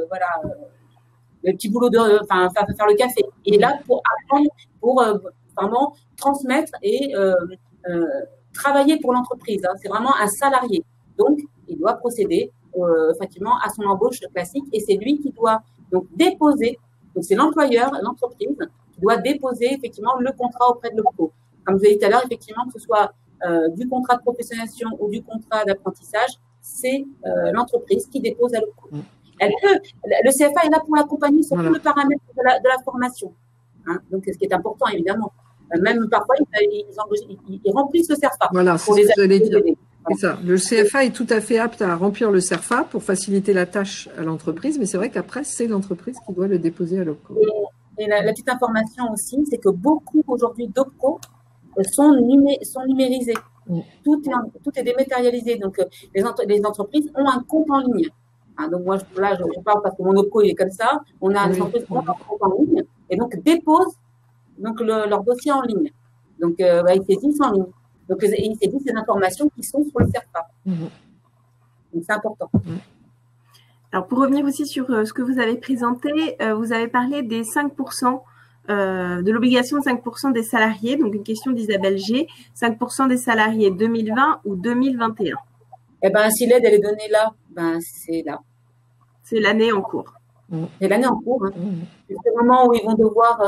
C: le petit boulot faire le café. Il est là pour apprendre, pour vraiment transmettre et travailler pour l'entreprise. Hein. C'est vraiment un salarié. Donc, il doit procéder effectivement à son embauche classique et c'est lui qui doit donc déposer. Donc, c'est l'employeur, l'entreprise, qui doit déposer effectivement le contrat auprès de l'OPCO. Comme vous avez dit tout à l'heure, effectivement, que ce soit du contrat de professionnalisation ou du contrat d'apprentissage, c'est l'entreprise qui dépose à l'OPCO. Le CFA est là pour l'accompagner sur tout le paramètre de la formation. Hein. Donc, ce qui est important, évidemment. Même parfois, ils remplissent le CERFA.
B: Voilà, c'est ce que j'allais dire. C'est ça. Le CFA est tout à fait apte à remplir le CERFA pour faciliter la tâche à l'entreprise, mais c'est vrai qu'après, c'est l'entreprise qui doit le déposer à l'OPCO.
C: Et la petite information aussi, c'est que beaucoup aujourd'hui d'OPCO sont numérisés. Tout est dématérialisé. Donc, les entreprises ont un compte en ligne. Hein, donc, moi, là, je parle parce que mon OPCO, il est comme ça. On a des entreprises qui ont un compte en ligne et donc déposent leur dossier en ligne. Donc, ils saisissent en ligne. Donc, ils saisissent ces informations qui sont sur le CERFA. Donc, c'est important.
A: Alors, pour revenir aussi sur ce que vous avez présenté, vous avez parlé des 5%, de l'obligation de 5% des salariés. Donc, une question d'Isabelle G. 5% des salariés 2020 ou 2021?
C: Eh bien, si l'aide, elle est donnée là, c'est là.
A: C'est l'année en cours.
C: C'est l'année en cours. Hein. C'est le moment où ils vont devoir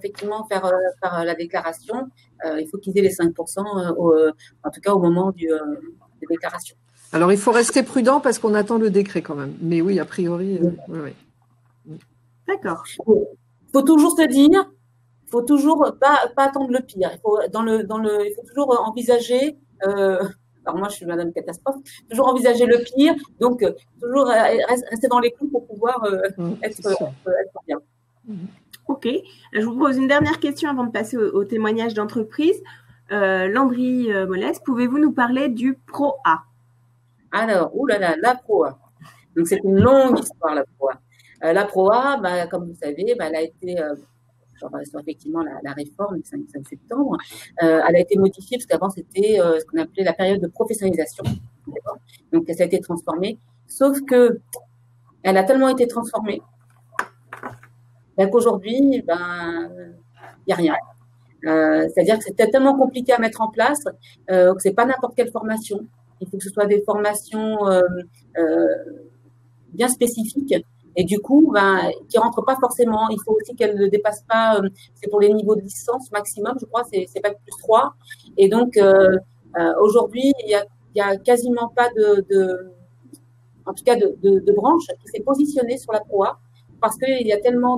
C: faire la déclaration. Il faut qu'ils aient les 5%, en tout cas au moment des déclarations.
B: Alors, il faut rester prudent parce qu'on attend le décret quand même. Mais oui, a priori, oui.
A: D'accord.
C: Il faut toujours se dire, il faut toujours pas attendre le pire. Il faut il faut toujours envisager. Alors moi, je suis Madame Catastrophe. Toujours envisager le pire, donc toujours rester dans les clous pour pouvoir être bien.
A: Ok. Je vous pose une dernière question avant de passer au témoignage d'entreprise. Landry Mollès, pouvez-vous nous parler du ProA?
C: Alors, la ProA. Donc c'est une longue histoire, la ProA. La ProA, comme vous savez, elle a été sur effectivement la réforme du 5 septembre, elle a été modifiée parce qu'avant c'était ce qu'on appelait la période de professionnalisation. Donc ça a été transformé, sauf que elle a tellement été transformée qu'aujourd'hui, il n'y a rien. C'est-à-dire que c'était tellement compliqué à mettre en place que c'est pas n'importe quelle formation. Il faut que ce soit des formations bien spécifiques. Et du coup, qui rentre pas forcément. Il faut aussi qu'elle ne dépasse pas. C'est pour les niveaux de licence maximum, je crois. C'est pas plus 3. Et donc aujourd'hui, il y a quasiment pas en tout cas de branche qui s'est positionnée sur la ProA parce qu'il y a tellement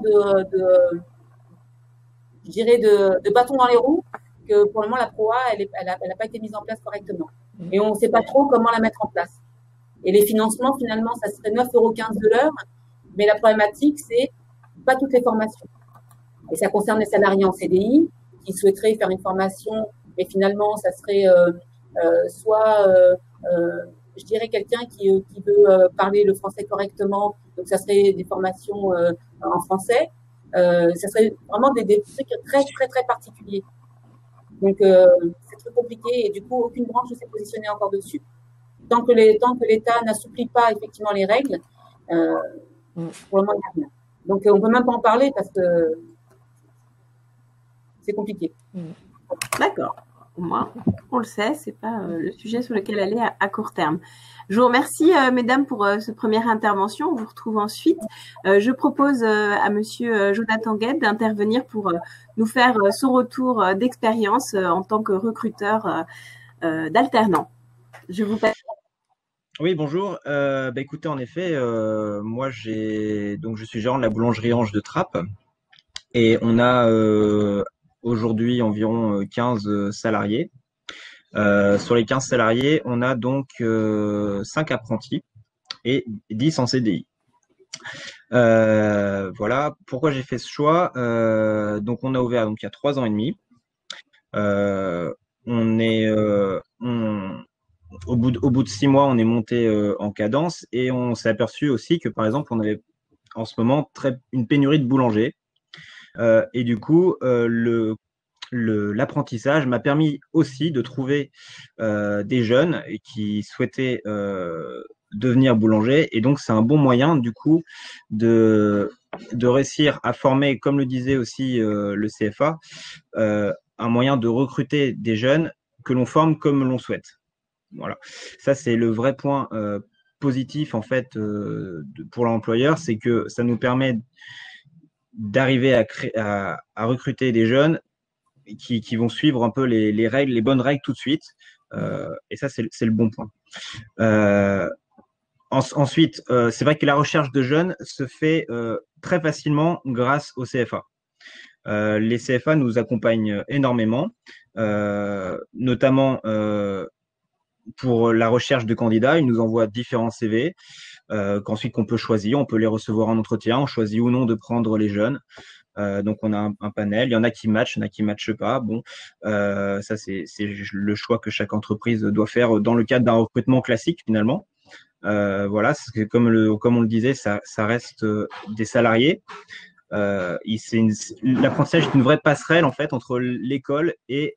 C: je dirais de bâtons dans les roues que pour le moment la ProA elle a pas été mise en place correctement. Et on ne sait pas trop comment la mettre en place. Et les financements finalement, ça serait 9,15 € de l'heure. Mais la problématique, c'est pas toutes les formations. Et ça concerne les salariés en CDI qui souhaiteraient faire une formation, mais finalement, ça serait je dirais, quelqu'un qui veut parler le français correctement, donc ça serait des formations en français. Ça serait vraiment des trucs très, très, très particuliers. Donc, c'est très compliqué et du coup, aucune branche ne s'est positionnée encore dessus. Tant que l'État n'assouplit pas effectivement les règles, pour le moment, il n'y a rien. Donc, on ne peut même pas en parler parce que c'est compliqué.
A: D'accord. Au moins, on le sait, c'est pas le sujet sur lequel aller à court terme. Je vous remercie, mesdames, pour cette première intervention. On vous retrouve ensuite. Je propose à monsieur Jonathan Gued d'intervenir pour nous faire son retour d'expérience en tant que recruteur d'alternants. Je vous passe.
D: Oui, bonjour. Écoutez, en effet, moi je suis gérant de la boulangerie Ange de Trappes et on a aujourd'hui environ 15 salariés. Sur les 15 salariés, on a donc 5 apprentis et 10 en CDI. Voilà. Pourquoi j'ai fait ce choix? Donc, on a ouvert donc il y a 3 ans et demi. On est, au bout de 6 mois, on est monté en cadence et on s'est aperçu aussi que, par exemple, on avait en ce moment une pénurie de boulangers. Et du coup, l'apprentissage m'a permis aussi de trouver des jeunes qui souhaitaient devenir boulanger. Et donc, c'est un bon moyen, du coup, de réussir à former, comme le disait aussi le CFA, un moyen de recruter des jeunes que l'on forme comme l'on souhaite. Voilà. Ça, c'est le vrai point positif, en fait, pour l'employeur, c'est que ça nous permet d'arriver à recruter des jeunes qui vont suivre un peu les règles, les bonnes règles tout de suite. Et ça, c'est le bon point. Ensuite, c'est vrai que la recherche de jeunes se fait très facilement grâce au CFA. Les CFA nous accompagnent énormément, notamment pour la recherche de candidats. Ils nous envoient différents CV qu'ensuite qu'on peut choisir. On peut les recevoir en entretien. On choisit ou non de prendre les jeunes. Donc on a un panel. Il y en a qui matchent, il y en a qui matchent pas. Bon, ça c'est le choix que chaque entreprise doit faire dans le cadre d'un recrutement classique finalement. Voilà, comme on le disait, ça reste des salariés. L'apprentissage est une vraie passerelle en fait entre l'école et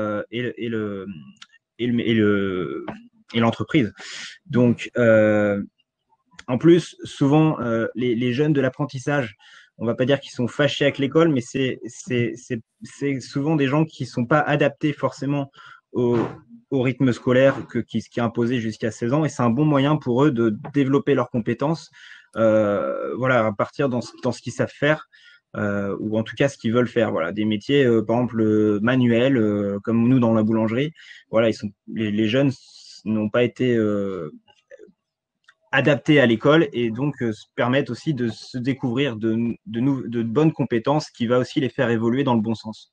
D: l'entreprise. Donc, en plus, souvent, les jeunes de l'apprentissage, on va pas dire qu'ils sont fâchés avec l'école, mais c'est souvent des gens qui sont pas adaptés forcément au rythme scolaire qui est imposé jusqu'à 16 ans. Et c'est un bon moyen pour eux de développer leurs compétences, voilà, à partir dans ce qu'ils savent faire. Ou en tout cas ce qu'ils veulent faire. Voilà, des métiers, par exemple manuels, comme nous dans la boulangerie. Voilà, les jeunes n'ont pas été adaptés à l'école et donc permettent aussi de se découvrir de bonnes compétences qui va aussi les faire évoluer dans le bon sens.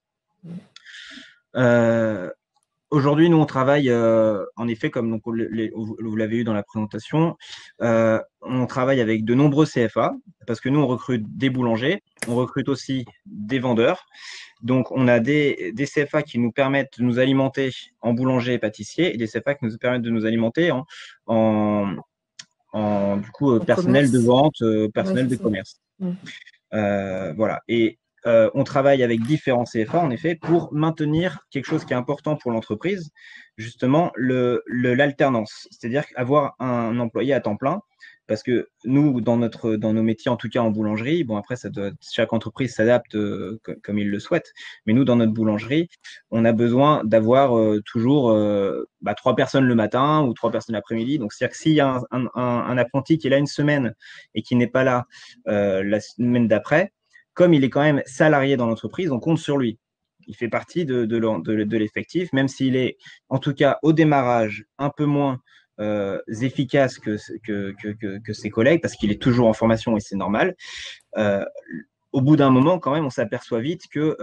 D: Aujourd'hui, nous, on travaille, en effet, comme donc, vous l'avez eu dans la présentation, on travaille avec de nombreux CFA, parce que nous, on recrute des boulangers, on recrute aussi des vendeurs. Donc, on a des CFA qui nous permettent de nous alimenter en boulanger et pâtissier, et des CFA qui nous permettent de nous alimenter en du coup, personnel
B: commerce.
D: de vente, personnel de commerce. Voilà. Et on travaille avec différents CFA, en effet, pour maintenir quelque chose qui est important pour l'entreprise, justement l'alternance, c'est-à-dire avoir un employé à temps plein, parce que nous, dans nos métiers, en tout cas en boulangerie, bon après, chaque entreprise s'adapte comme il le souhaite, mais nous, dans notre boulangerie, on a besoin d'avoir toujours 3 personnes le matin ou 3 personnes l'après-midi. Donc, c'est-à-dire que s'il y a un apprenti qui est là une semaine et qui n'est pas là la semaine d'après, comme il est quand même salarié dans l'entreprise, on compte sur lui. Il fait partie de l'effectif, même s'il est, en tout cas, au démarrage, un peu moins efficace que ses collègues, parce qu'il est toujours en formation et c'est normal. Au bout d'un moment, quand même, on s'aperçoit vite que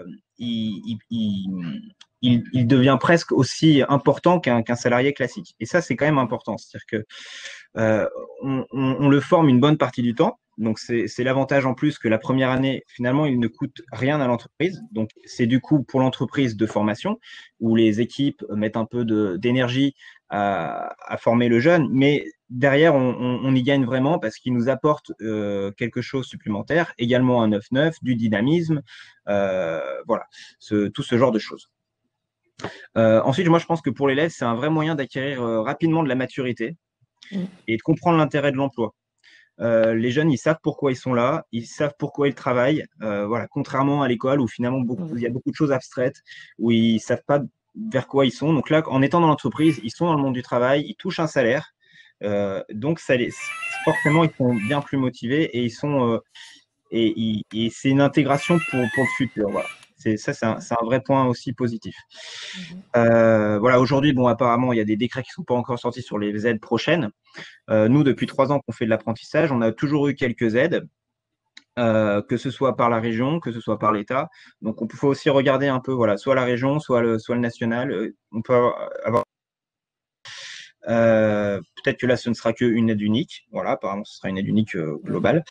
D: il devient presque aussi important qu'un salarié classique. Et ça, c'est quand même important. C'est-à-dire que on le forme une bonne partie du temps. Donc, c'est l'avantage en plus que la première année, finalement, il ne coûte rien à l'entreprise. Donc, c'est du coup pour l'entreprise de formation où les équipes mettent un peu d'énergie à former le jeune. Mais derrière, on y gagne vraiment parce qu'il nous apporte quelque chose supplémentaire, également un 9-9, du dynamisme, voilà, tout ce genre de choses. Ensuite, moi, je pense que pour l'élève, c'est un vrai moyen d'acquérir rapidement de la maturité et de comprendre l'intérêt de l'emploi. Les jeunes, ils savent pourquoi ils sont là, ils savent pourquoi ils travaillent. Voilà, contrairement à l'école où finalement il y a beaucoup de choses abstraites, où ils savent pas vers quoi ils sont. Donc là, en étant dans l'entreprise, ils sont dans le monde du travail, ils touchent un salaire. Donc forcément, ils sont bien plus motivés et ils sont et c'est une intégration pour le futur. Voilà. C'est un vrai point aussi positif. Voilà, aujourd'hui, bon, apparemment, il y a des décrets qui sont pas encore sortis sur les aides prochaines. Nous, depuis 3 ans qu'on fait de l'apprentissage, on a toujours eu quelques aides, que ce soit par la région, que ce soit par l'État. Donc, il faut aussi regarder un peu, voilà, soit la région, soit le national. On peut avoir. Peut-être que là, ce ne sera qu'une aide unique. Voilà, apparemment, ce sera une aide unique globale.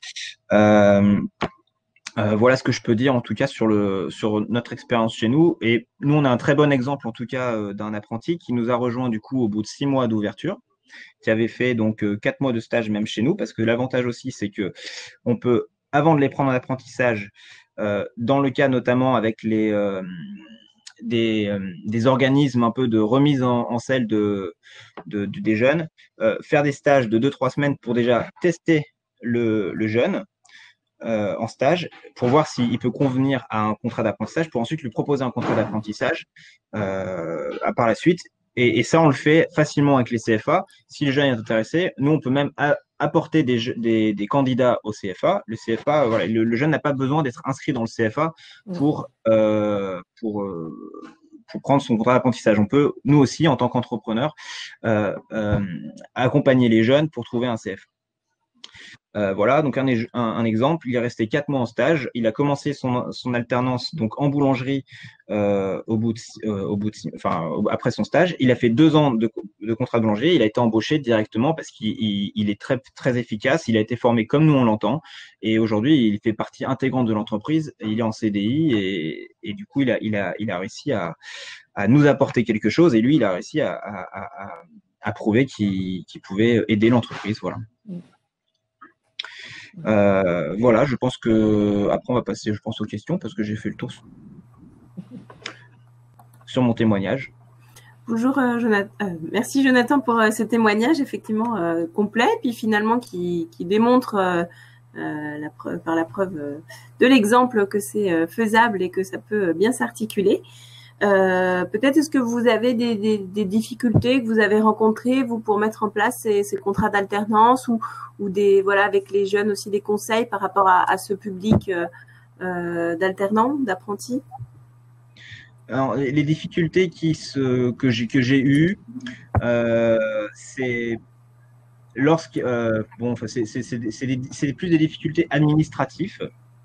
D: Voilà ce que je peux dire en tout cas sur notre expérience chez nous. Et nous, on a un très bon exemple en tout cas d'un apprenti qui nous a rejoint du coup au bout de 6 mois d'ouverture, qui avait fait donc 4 mois de stage même chez nous, parce que l'avantage aussi, c'est que on peut, avant de les prendre en apprentissage, dans le cas notamment avec des organismes un peu de remise en selle des jeunes, faire des stages de 2-3 semaines pour déjà tester le jeune en stage, pour voir s'il peut convenir à un contrat d'apprentissage, pour ensuite lui proposer un contrat d'apprentissage par la suite. Et ça, on le fait facilement avec les CFA. Si le jeune est intéressé, nous, on peut même apporter des candidats au CFA. Le CFA, voilà, le jeune n'a pas besoin d'être inscrit dans le CFA pour prendre son contrat d'apprentissage. On peut, nous aussi, en tant qu'entrepreneur, accompagner les jeunes pour trouver un CFA. Voilà, donc un exemple, il est resté 4 mois en stage. Il a commencé son alternance donc en boulangerie après son stage. Il a fait 2 ans de contrat de boulanger. Il a été embauché directement parce qu'il est très très efficace. Il a été formé comme nous on l'entend. Et aujourd'hui, il fait partie intégrante de l'entreprise. Il est en CDI et du coup, il a réussi à nous apporter quelque chose. Et lui, il a réussi à prouver qu'il pouvait aider l'entreprise. Voilà. Voilà, je pense que après on va passer, aux questions parce que j'ai fait le tour sur mon témoignage.
A: Bonjour Jonathan. Merci Jonathan pour ce témoignage effectivement complet, puis finalement qui démontre par la preuve de l'exemple que c'est faisable et que ça peut bien s'articuler. Peut-être est-ce que vous avez des difficultés que vous avez rencontrées vous pour mettre en place ces contrats d'alternance ou avec les jeunes aussi des conseils par rapport à ce public d'alternants, d'apprentis?
D: Alors, les difficultés que j'ai eues, c'est c'est plus des difficultés administratives.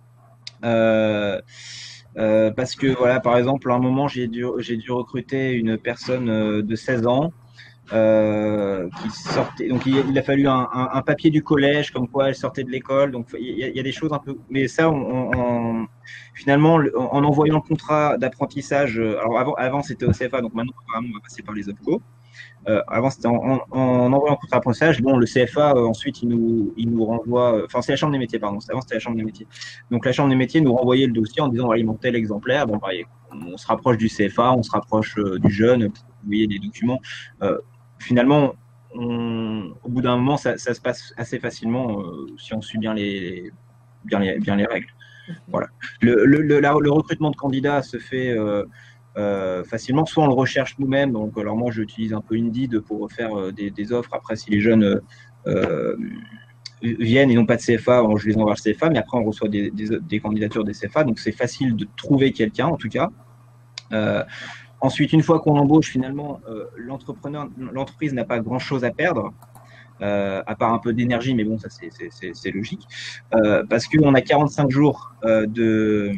D: Parce que voilà, par exemple, à un moment, j'ai dû recruter une personne de 16 ans qui sortait. Donc, il a fallu un papier du collège, comme quoi elle sortait de l'école. Donc, il y a des choses un peu. Mais ça, finalement, en envoyant le contrat d'apprentissage. Alors, avant c'était au CFA, donc maintenant, apparemment, on va passer par les OPCO. Avant, c'était en envoyant un contrat d'apprentissage. Bon, le CFA, ensuite, il nous renvoie. Enfin, c'est la Chambre des métiers, pardon. Avant, c'était la Chambre des métiers. Donc, la Chambre des métiers nous renvoyait le dossier en disant voilà, il manque tel exemplaire. Bon, pareil, on se rapproche du CFA, on se rapproche du jeune pour envoyer des documents. Finalement, au bout d'un moment, ça se passe assez facilement si on suit bien les règles. Voilà. Le recrutement de candidats se fait facilement, soit on le recherche nous-mêmes. Donc, alors moi, j'utilise un peu Indeed pour faire des offres. Après, si les jeunes viennent et n'ont pas de CFA, je les envoie le CFA, mais après, on reçoit des candidatures des CFA. Donc, c'est facile de trouver quelqu'un, en tout cas. Ensuite, une fois qu'on embauche, finalement, l'entreprise n'a pas grand-chose à perdre, à part un peu d'énergie, mais bon, ça, c'est logique. Parce qu'on a 45 jours de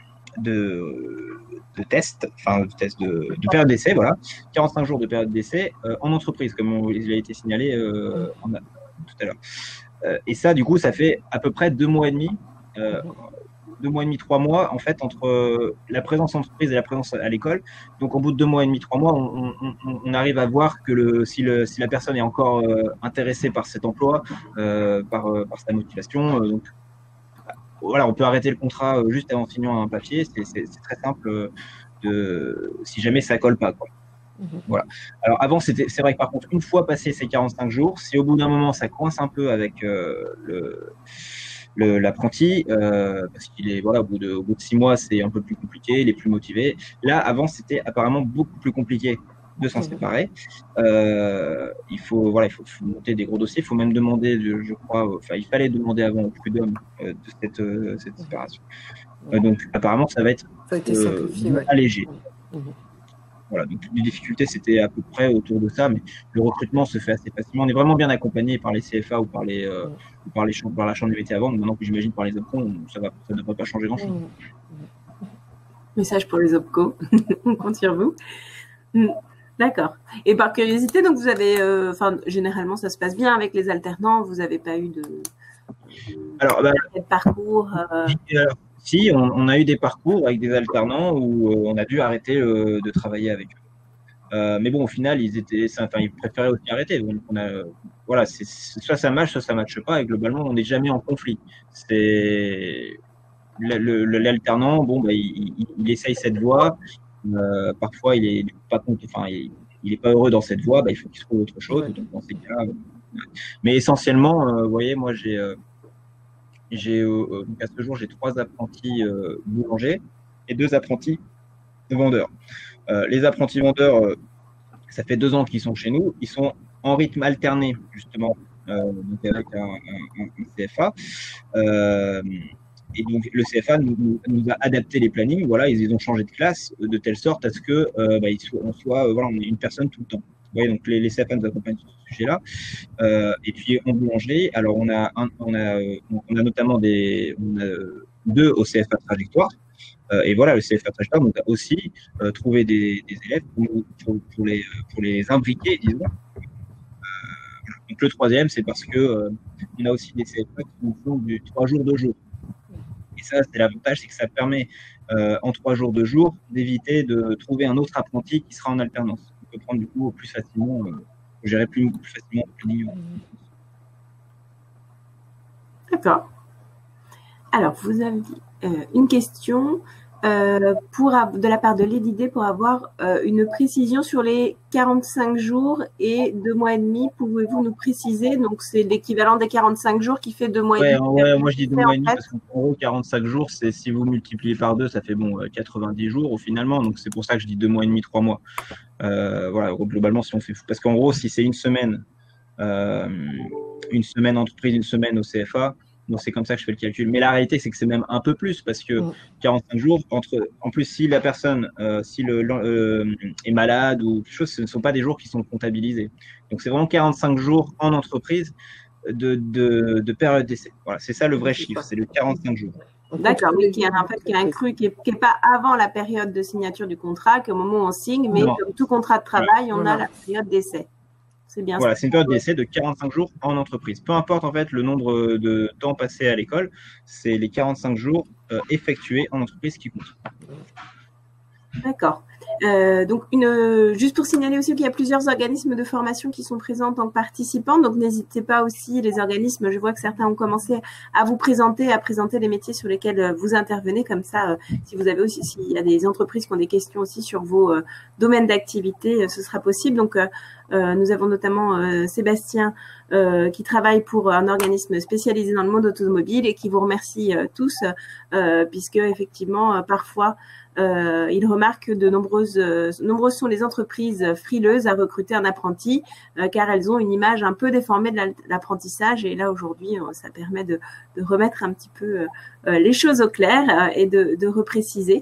D: test, enfin de période d'essai, voilà, 45 jours de période d'essai en entreprise, comme il a été signalé tout à l'heure. Et ça, du coup, ça fait à peu près 2 mois et demi, 3 mois, en fait, entre la présence en entreprise et la présence à l'école. Donc, au bout de 2 mois et demi, 3 mois, on arrive à voir que si la personne est encore intéressée par cet emploi, par sa motivation, donc voilà, on peut arrêter le contrat juste avant signant un papier. C'est très simple si jamais ça colle pas, quoi. Voilà. Alors avant, c'est vrai que par contre, une fois passé ces 45 jours, si au bout d'un moment ça coince un peu avec l'apprenti, parce qu'il est au bout de 6 mois, c'est un peu plus compliqué, il est plus motivé. Là, avant, c'était apparemment beaucoup plus compliqué de s'en séparer. Il faut monter des gros dossiers. Il faut même demander, je crois, il fallait demander avant au prud'homme de cette séparation. Donc apparemment, ça va être allégé. Voilà, donc les difficultés, c'était à peu près autour de ça, mais le recrutement se fait assez facilement. On est vraiment bien accompagné par les CFA ou par la Chambre des métiers avant. Maintenant que j'imagine par les OPCO, ça ne devrait pas changer grand-chose.
A: Message pour les OPCO, on compte sur vous. D'accord. Et par curiosité, donc vous avez, généralement ça se passe bien avec les alternants, vous n'avez pas eu de
D: Alors,
A: parcours
D: si, on a eu des parcours avec des alternants où on a dû arrêter de travailler avec eux. Mais bon, au final, ils préféraient aussi arrêter. Donc, voilà, soit ça matche, soit ça matche pas. Et globalement, on n'est jamais en conflit. C'est l'alternant, bon, il essaye cette voie. Parfois, il est pas il est pas heureux dans cette voie. Il faut qu'il trouve autre chose.
B: Ouais.
D: Donc, dans ces cas-là, mais essentiellement, vous voyez, moi, donc à ce jour, j'ai 3 apprentis boulangers et 2 apprentis vendeurs. Les apprentis vendeurs, ça fait 2 ans qu'ils sont chez nous. Ils sont en rythme alterné, justement, donc avec un CFA. Et donc, le CFA nous a adapté les plannings. Voilà, ils ont changé de classe de telle sorte à ce que on ait une personne tout le temps. Vous voyez, donc les CFA nous accompagnent sur ce sujet-là. Et puis en boulangerie, alors on a notamment deux au CFA trajectoire. Et voilà, le CFA trajectoire nous a aussi trouvé des élèves pour les imbriquer, disons. Donc le troisième, c'est parce que on a aussi des CFA qui nous font du 3 jours 2 jours. Et ça, c'est l'avantage, c'est que ça permet en 3 jours 2 jours d'éviter de trouver un autre apprenti qui sera en alternance. On peut prendre du coup plus facilement, gérer plus facilement le planning.
A: D'accord. Alors, vous avez une question de la part de Lady pour avoir une précision sur les 45 jours et 2 mois et demi. Pouvez-vous nous préciser? Donc, c'est l'équivalent des 45 jours qui fait 2 mois et demi.
D: Ouais, moi je dis 2 mois et demi parce qu'en gros, 45 jours, c'est si vous multipliez par 2, ça fait 90 jours finalement. Donc, c'est pour ça que je dis 2 mois et demi, 3 mois. Voilà, globalement, si on fait parce qu'en gros, si c'est une semaine entreprise, une semaine au CFA, donc c'est comme ça que je fais le calcul. Mais la réalité, c'est que c'est même un peu plus parce que 45 jours, en plus, si la personne est malade ou quelque chose, ce ne sont pas des jours qui sont comptabilisés. Donc c'est vraiment 45 jours en entreprise de période d'essai. Voilà, c'est ça le vrai chiffre, c'est le 45 jours.
A: D'accord, mais qui est inclus, qui n'est pas avant la période de signature du contrat, qu'au moment où on signe, mais comme tout contrat de travail, on a la période d'essai. C'est bien
D: voilà,
A: ça.
D: c'est une période d'essai de 45 jours en entreprise. Peu importe en fait le nombre de temps passé à l'école, c'est les 45 jours effectués en entreprise qui comptent.
A: D'accord. Donc, juste pour signaler aussi qu'il y a plusieurs organismes de formation qui sont présents en tant que participants. Donc, n'hésitez pas aussi, les organismes, je vois que certains ont commencé à présenter les métiers sur lesquels vous intervenez. Comme ça, s'il y a des entreprises qui ont des questions aussi sur vos domaines d'activité, ce sera possible. Donc, nous avons notamment Sébastien qui travaille pour un organisme spécialisé dans le monde automobile et qui vous remercie tous puisque effectivement parfois il remarque que nombreuses sont les entreprises frileuses à recruter un apprenti car elles ont une image un peu déformée de l'apprentissage et là aujourd'hui ça permet de remettre un petit peu les choses au clair et de repréciser.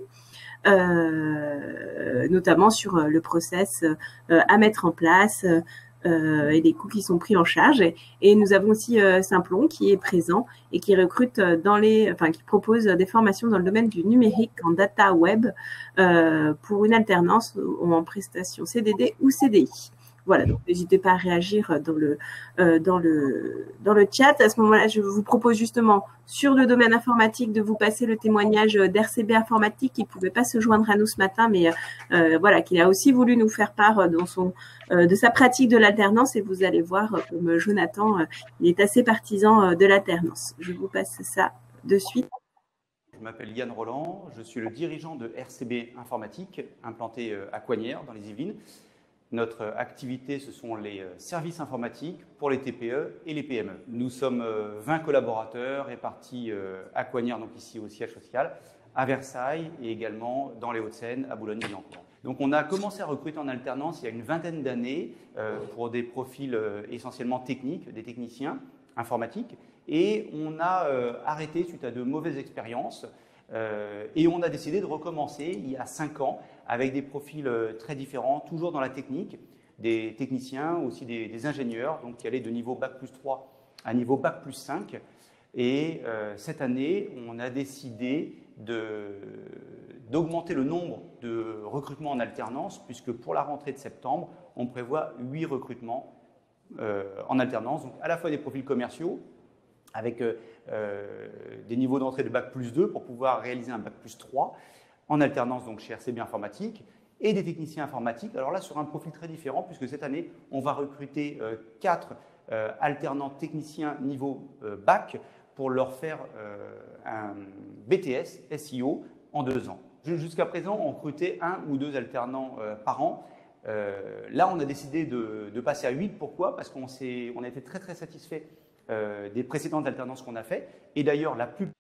A: Notamment sur le process à mettre en place et les coûts qui sont pris en charge. Et nous avons aussi Simplon qui est présent et qui recrute qui propose des formations dans le domaine du numérique en data web pour une alternance en prestation CDD ou CDI. Voilà, donc n'hésitez pas à réagir dans le chat. À ce moment-là, je vous propose justement sur le domaine informatique de vous passer le témoignage d'RCB Informatique qui ne pouvait pas se joindre à nous ce matin, mais qu'il a aussi voulu nous faire part de sa pratique de l'alternance et vous allez voir comme Jonathan, il est assez partisan de l'alternance. Je vous passe ça de suite.
E: Je m'appelle Yann Roland, je suis le dirigeant de RCB Informatique implanté à Coignères dans les Yvelines. Notre activité, ce sont les services informatiques pour les TPE et les PME. Nous sommes 20 collaborateurs répartis à Coignères, donc ici au siège social, à Versailles et également dans les Hauts-de-Seine, à Boulogne-Billancourt. Donc on a commencé à recruter en alternance il y a une vingtaine d'années pour des profils essentiellement techniques, des techniciens informatiques. Et on a arrêté suite à de mauvaises expériences et on a décidé de recommencer il y a 5 ans avec des profils très différents, toujours dans la technique, des techniciens, aussi des ingénieurs, donc qui allaient de niveau Bac+3 à niveau Bac+5. Et cette année, on a décidé d'augmenter le nombre de recrutements en alternance, puisque pour la rentrée de septembre, on prévoit 8 recrutements en alternance, donc à la fois des profils commerciaux, avec des niveaux d'entrée de Bac+2 pour pouvoir réaliser un Bac+3 en alternance donc chez RCB Informatique, et des techniciens informatiques. Alors là, sur un profil très différent, puisque cette année, on va recruter 4 alternants techniciens niveau Bac pour leur faire un BTS SEO en 2 ans. Jusqu'à présent, on recrutait 1 ou 2 alternants par an. Là, on a décidé de passer à 8. Pourquoi? Parce qu'on a été très très satisfait des précédentes alternances qu'on a fait. Et d'ailleurs, la plupart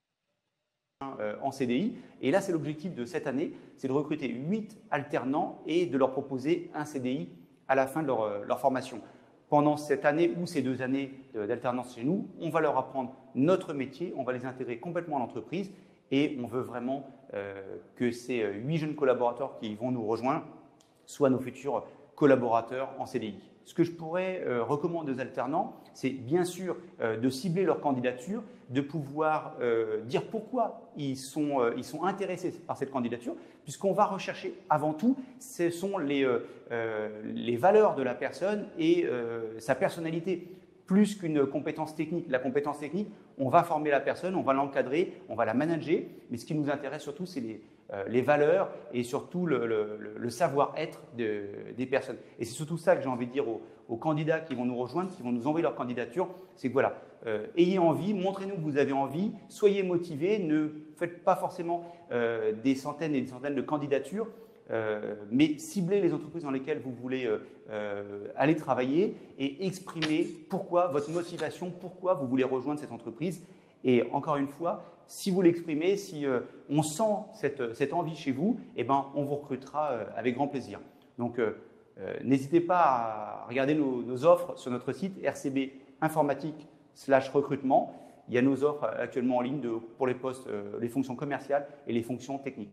E: en CDI. Et là, c'est l'objectif de cette année, c'est de recruter 8 alternants et de leur proposer un CDI à la fin de leur formation. Pendant cette année ou ces 2 années d'alternance chez nous, on va leur apprendre notre métier, on va les intégrer complètement à l'entreprise et on veut vraiment que ces 8 jeunes collaborateurs qui vont nous rejoindre soient nos futurs collaborateurs en CDI. Ce que je pourrais recommander aux alternants, c'est bien sûr de cibler leur candidature, de pouvoir dire pourquoi ils sont intéressés par cette candidature, puisqu'on va rechercher avant tout, ce sont les valeurs de la personne et sa personnalité, plus qu'une compétence technique. La compétence technique, on va former la personne, on va l'encadrer, on va la manager, mais ce qui nous intéresse surtout, c'est les valeurs et surtout le savoir-être des personnes. Et c'est surtout ça que j'ai envie de dire aux candidats qui vont nous rejoindre, qui vont nous envoyer leur candidature, c'est que voilà, ayez envie, montrez-nous que vous avez envie, soyez motivés, ne faites pas forcément des centaines et des centaines de candidatures, mais ciblez les entreprises dans lesquelles vous voulez aller travailler et exprimez pourquoi, votre motivation, pourquoi vous voulez rejoindre cette entreprise. Et encore une fois, si vous l'exprimez, si on sent cette envie chez vous, eh ben, on vous recrutera avec grand plaisir. Donc, n'hésitez pas à regarder nos offres sur notre site RCB Informatique/recrutement. Il y a nos offres actuellement en ligne pour les postes, les fonctions commerciales et les fonctions techniques.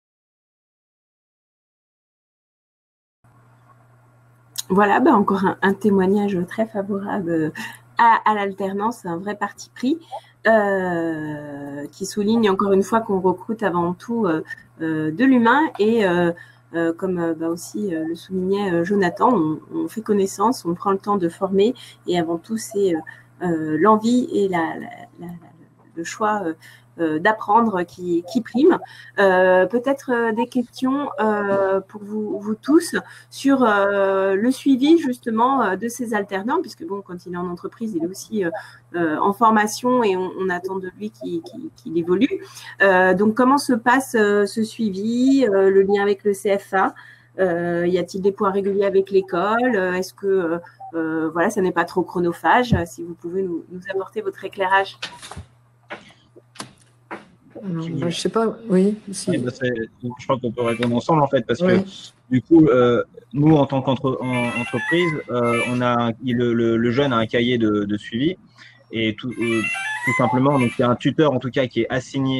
A: Voilà, ben encore un témoignage très favorable à l'alternance, un vrai parti pris qui souligne encore une fois qu'on recrute avant tout de l'humain et comme aussi le soulignait Jonathan, on fait connaissance, on prend le temps de former et avant tout c'est l'envie et le choix d'apprendre qui prime. Peut-être des questions pour vous tous sur le suivi justement de ces alternants, puisque bon, quand il est en entreprise, il est aussi en formation et on attend de lui qu'il évolue. Donc, comment se passe ce suivi, le lien avec le CFA? Y a-t-il des points réguliers avec l'école? Est-ce que voilà, ça n'est pas trop chronophage? Si vous pouvez nous apporter votre éclairage.
B: Je ne sais pas, oui. Si.
D: Ouais, je crois qu'on peut répondre ensemble en fait, parce que du coup, nous en tant qu'entreprise, le jeune a un cahier de suivi et tout simplement, donc il y a un tuteur en tout cas qui est assigné.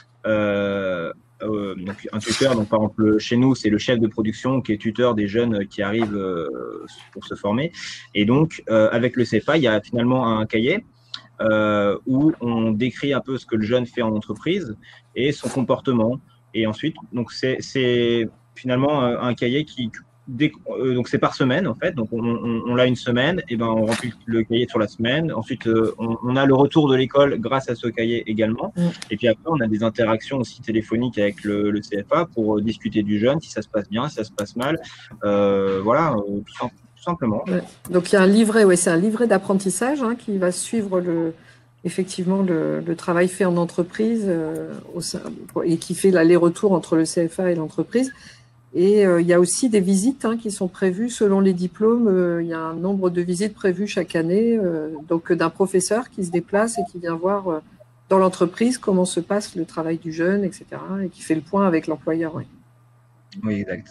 D: Donc un tuteur, donc par exemple chez nous c'est le chef de production qui est tuteur des jeunes qui arrivent pour se former, et donc avec le CFA il y a finalement un cahier où on décrit un peu ce que le jeune fait en entreprise et son comportement, et ensuite donc c'est finalement un cahier donc c'est par semaine en fait, donc on l'a une semaine, et ben on remplit le cahier sur la semaine, ensuite on a le retour de l'école grâce à ce cahier également, et puis après on a des interactions aussi téléphoniques avec le CFA pour discuter du jeune, si ça se passe bien, si ça se passe mal, voilà, tout simplement.
B: Ouais. Donc il y a un livret, c'est un livret d'apprentissage qui va suivre effectivement le travail fait en entreprise et qui fait l'aller-retour entre le CFA et l'entreprise. Et il y a aussi des visites qui sont prévues selon les diplômes. Il y a un nombre de visites prévues chaque année, donc d'un professeur qui se déplace et qui vient voir dans l'entreprise comment se passe le travail du jeune, etc. et qui fait le point avec l'employeur. Oui.
D: Oui, exact.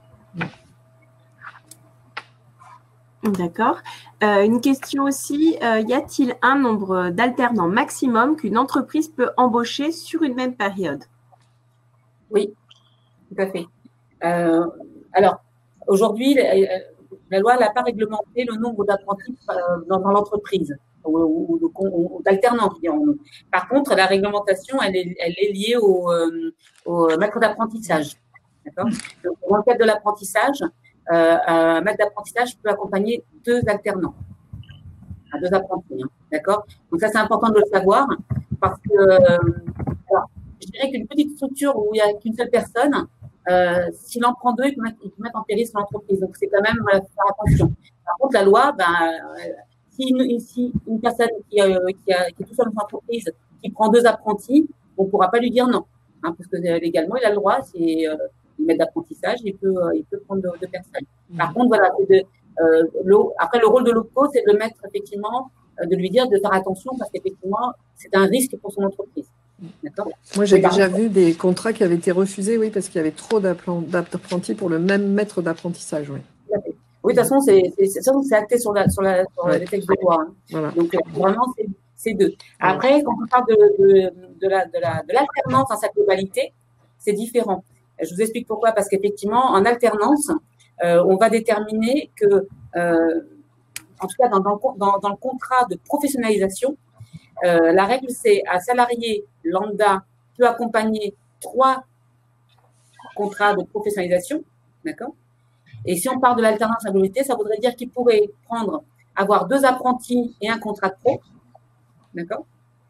A: D'accord. Une question aussi, y a-t-il un nombre d'alternants maximum qu'une entreprise peut embaucher sur une même période?
C: Oui, tout à fait. Alors, aujourd'hui, la loi n'a pas réglementé le nombre d'apprentis dans l'entreprise. ou d'alternance, dirons-nous. Par contre, la réglementation, elle est liée au maître d'apprentissage. D'accord. Donc, dans le cadre de l'apprentissage, un maître d'apprentissage peut accompagner 2 alternants, deux apprentis. Hein, d'accord. Donc ça, c'est important de le savoir parce que alors, je dirais qu'une petite structure où il n'y a qu'une seule personne, s'il en prend 2, il peut mettre en péril son entreprise. Donc c'est quand même faire attention. Par contre, la loi, si une personne qui est tout seul dans son entreprise, qui prend 2 apprentis, on ne pourra pas lui dire non, hein, parce que légalement, il a le droit. C'est le maître d'apprentissage, il peut prendre 2 personnes. Par contre, voilà, après le rôle de l'OPCO, c'est de le mettre effectivement, de lui dire de faire attention parce qu'effectivement, c'est un risque pour son entreprise. D'accord.
B: Moi, j'ai déjà vu des contrats qui avaient été refusés, oui, parce qu'il y avait trop d'apprentis pour le même maître d'apprentissage, oui.
C: Oui, de toute façon, c'est acté sur les textes de loi. Hein. Voilà. Donc, vraiment, c'est 2. Après, quand on parle de l'alternance dans sa globalité, c'est différent. Je vous explique pourquoi. Parce qu'effectivement, en alternance, on va déterminer que, en tout cas, dans le contrat de professionnalisation, la règle, c'est un salarié lambda peut accompagner 3 contrats de professionnalisation, d'accord. Et si on parle de l'alternance à globalité, ça voudrait dire qu'il pourrait avoir 2 apprentis et un contrat de pro, d'accord.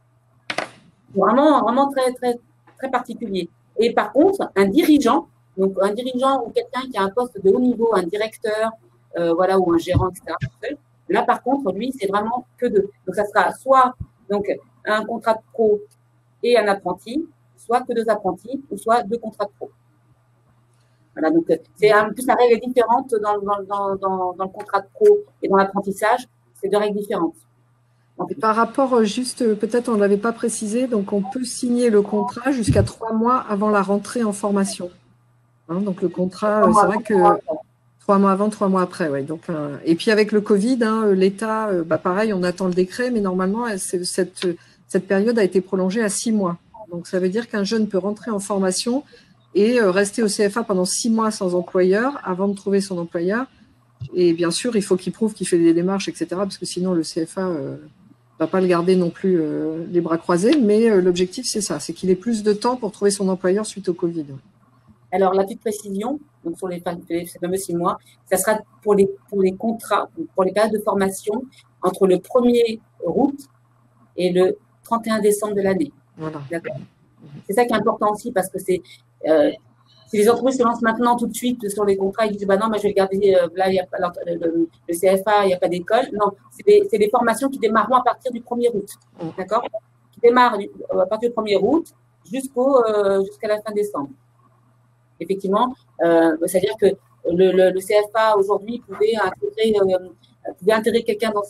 C: Vraiment très, très, très particulier. Et par contre, un dirigeant ou quelqu'un qui a un poste de haut niveau, un directeur, voilà, ou un gérant, etc. Là, par contre, lui, c'est vraiment que 2. Donc, ça sera soit un contrat de pro et un apprenti, soit que 2 apprentis, ou soit 2 contrats de pro. Voilà, donc c'est un plus la règle est différente dans le contrat de pro et dans l'apprentissage, c'est 2 règles différentes.
B: Par rapport, juste, peut-être on ne l'avait pas précisé, donc on peut signer le contrat jusqu'à 3 mois avant la rentrée en formation. Hein, donc le contrat, c'est vrai que 3 mois avant, 3 mois après, ouais. Donc, et puis avec le Covid, hein, l'État, pareil, on attend le décret, mais normalement, cette période a été prolongée à 6 mois. Donc ça veut dire qu'un jeune peut rentrer en formation et rester au CFA pendant 6 mois sans employeur avant de trouver son employeur. Et bien sûr, il faut qu'il prouve qu'il fait des démarches, etc. Parce que sinon, le CFA va pas le garder non plus les bras croisés. Mais l'objectif, c'est ça, c'est qu'il ait plus de temps pour trouver son employeur suite au Covid.
C: Alors, la petite précision, donc sur ces fameux 6 mois, ça sera pour les contrats, pour les périodes de formation entre le 1er août et le 31 décembre de l'année. Voilà. D'accord. C'est ça qui est important aussi parce que si les entreprises se lancent maintenant tout de suite sur les contrats, ils disent non, mais je vais le garder, là, il y a pas le CFA, il n'y a pas d'école. Non, c'est des formations qui démarreront à partir du 1er août. D'accord. Qui démarrent à partir du 1er août jusqu'à la fin décembre. Effectivement, c'est-à-dire que le CFA aujourd'hui pouvait intégrer quelqu'un dans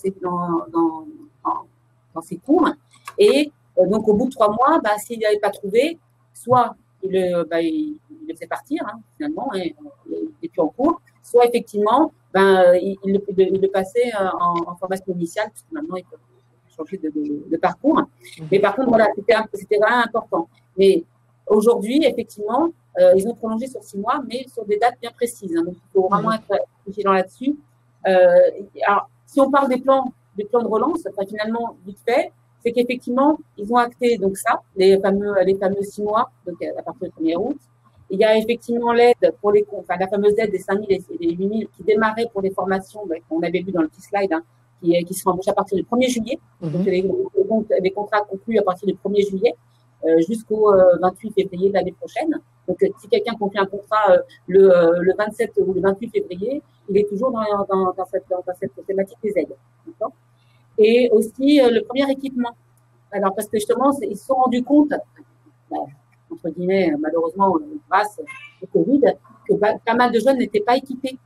C: ses cours et donc au bout de 3 mois, s'il n'avait pas trouvé, soit il le faisait partir finalement et il n'est plus en cours, soit effectivement il le passait en formation initiale parce que maintenant il peut changer de parcours. Mais par contre voilà, c'était vraiment important. Mais aujourd'hui effectivement ils ont prolongé sur 6 mois, mais sur des dates bien précises. Hein, donc, il faut vraiment être vigilant là-dessus. Alors, si on parle des plans de relance, finalement, vite fait, c'est qu'effectivement, ils ont acté donc ça, les fameux 6 mois, donc à partir du 1er août. Il y a effectivement l'aide pour la fameuse aide des 5 000 et des 8 000 qui démarrait pour les formations, qu'on avait vu dans le petit slide, hein, qui seront embauchées à partir du 1er juillet. Donc, les contrats conclus à partir du 1er juillet. Jusqu'au 28 février de l'année prochaine. Donc, si quelqu'un conclut un contrat le 27 ou le 28 février, il est toujours dans cette thématique des aides. Et aussi, le premier équipement. Alors, parce que justement, ils se sont rendus compte, entre guillemets, malheureusement, grâce au Covid, que pas mal de jeunes n'étaient pas équipés.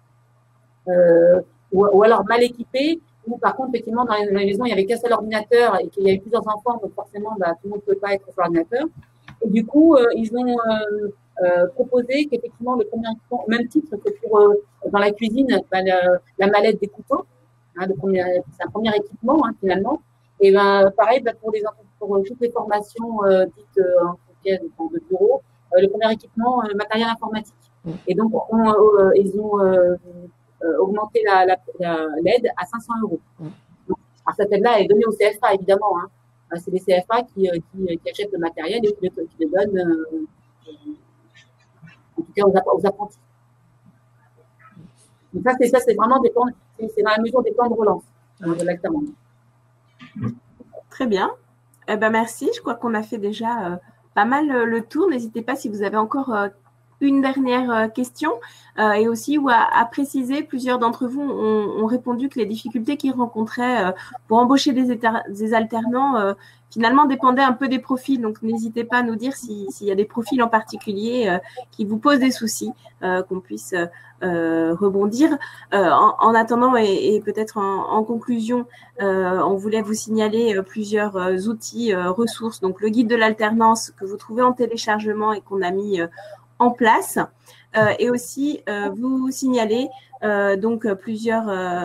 C: Ou alors mal équipés, ou par contre, effectivement, dans les maisons, il n'y avait qu'un seul ordinateur et qu'il y avait plusieurs enfants, donc forcément, tout le monde ne peut pas être sur l'ordinateur. Et du coup, ils ont proposé qu'effectivement, le premier équipement, au même titre que dans la cuisine, la mallette des couteaux, c'est un premier équipement, finalement. Et pareil, pour toutes les formations dites de bureau, le premier équipement, matériel informatique. Et donc, ils ont augmenter l'aide à 500 €. Donc, cette aide-là est donnée aux CFA, évidemment. Hein. C'est les CFA qui achètent le matériel et qui le donnent, en tout cas, aux apprentis. Donc ça, c'est vraiment c'est dans la mesure des plans de relance de l'alternance.
A: Très bien. Eh ben, merci. Je crois qu'on a fait déjà pas mal le tour. N'hésitez pas si vous avez encore une dernière question et aussi à préciser, plusieurs d'entre vous ont répondu que les difficultés qu'ils rencontraient pour embaucher des alternants finalement dépendaient un peu des profils. Donc, n'hésitez pas à nous dire s'il y a des profils en particulier qui vous posent des soucis, qu'on puisse rebondir. En attendant et peut-être en conclusion, on voulait vous signaler plusieurs outils, ressources. Donc, le guide de l'alternance que vous trouvez en téléchargement et qu'on a mis en place, et aussi vous signaler donc plusieurs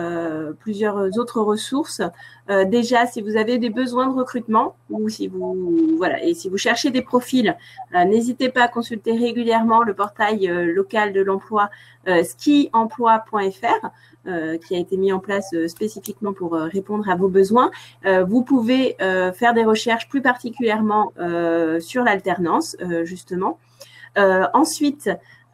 A: autres ressources. Déjà, si vous avez des besoins de recrutement ou si vous cherchez des profils, n'hésitez pas à consulter régulièrement le portail local de l'emploi skiemploi.fr qui a été mis en place spécifiquement pour répondre à vos besoins. Vous pouvez faire des recherches plus particulièrement sur l'alternance, justement. Ensuite,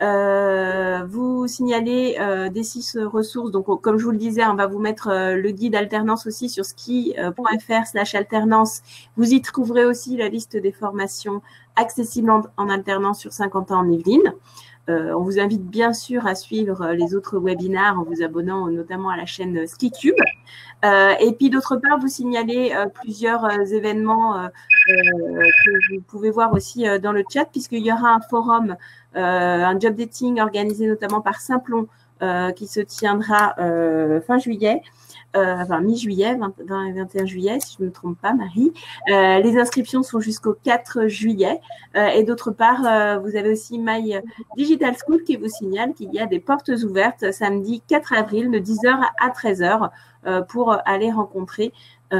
A: vous signalez des 6 ressources. Donc, comme je vous le disais, on va vous mettre le guide alternance aussi sur ski.fr/alternance. Vous y trouverez aussi la liste des formations accessibles en alternance sur 50 ans en Yvelines. On vous invite bien sûr à suivre les autres webinaires en vous abonnant notamment à la chaîne SkiCube. Et puis d'autre part, vous signalez plusieurs événements que vous pouvez voir aussi dans le chat, puisqu'il y aura un forum, un job dating organisé notamment par Simplon qui se tiendra fin juillet. Mi-juillet, 20 et 21 juillet, si je ne me trompe pas, Marie. Les inscriptions sont jusqu'au 4 juillet. Et d'autre part, vous avez aussi My Digital School qui vous signale qu'il y a des portes ouvertes samedi 4 avril de 10h à 13h pour aller rencontrer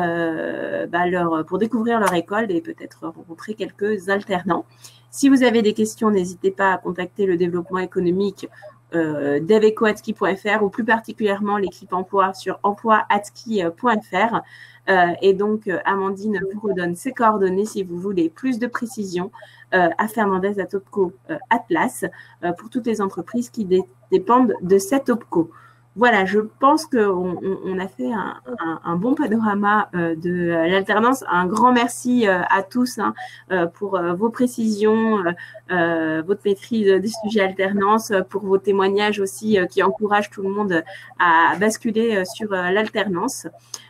A: pour découvrir leur école et peut-être rencontrer quelques alternants. Si vous avez des questions, n'hésitez pas à contacter le développement économique deveco@ski.fr ou plus particulièrement l'équipe emploi sur emploi@ski.fr. Et donc, Amandine vous redonne ses coordonnées si vous voulez plus de précision à Fernandez à Topco Atlas pour toutes les entreprises qui dépendent de cette Topco. Voilà, je pense qu'on a fait un bon panorama de l'alternance. Un grand merci à tous pour vos précisions, votre maîtrise des sujets alternance, pour vos témoignages aussi qui encouragent tout le monde à basculer sur l'alternance.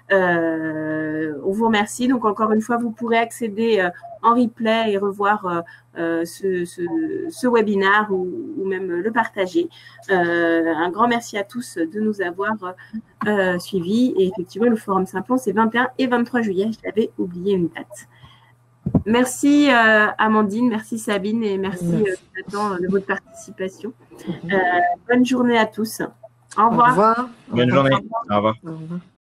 A: On vous remercie. Donc, encore une fois, vous pourrez accéder en replay et revoir ce webinaire ou même le partager. Un grand merci à tous de nous avoir suivis. Et effectivement, le Forum Simplon, c'est 21 et 23 juillet. Je l'avais oublié une date. Merci Amandine, merci Sabine et merci Nathan de votre participation. Bonne journée à tous. Au revoir.
B: Au revoir.
D: Bonne journée. Au revoir.
B: Au revoir.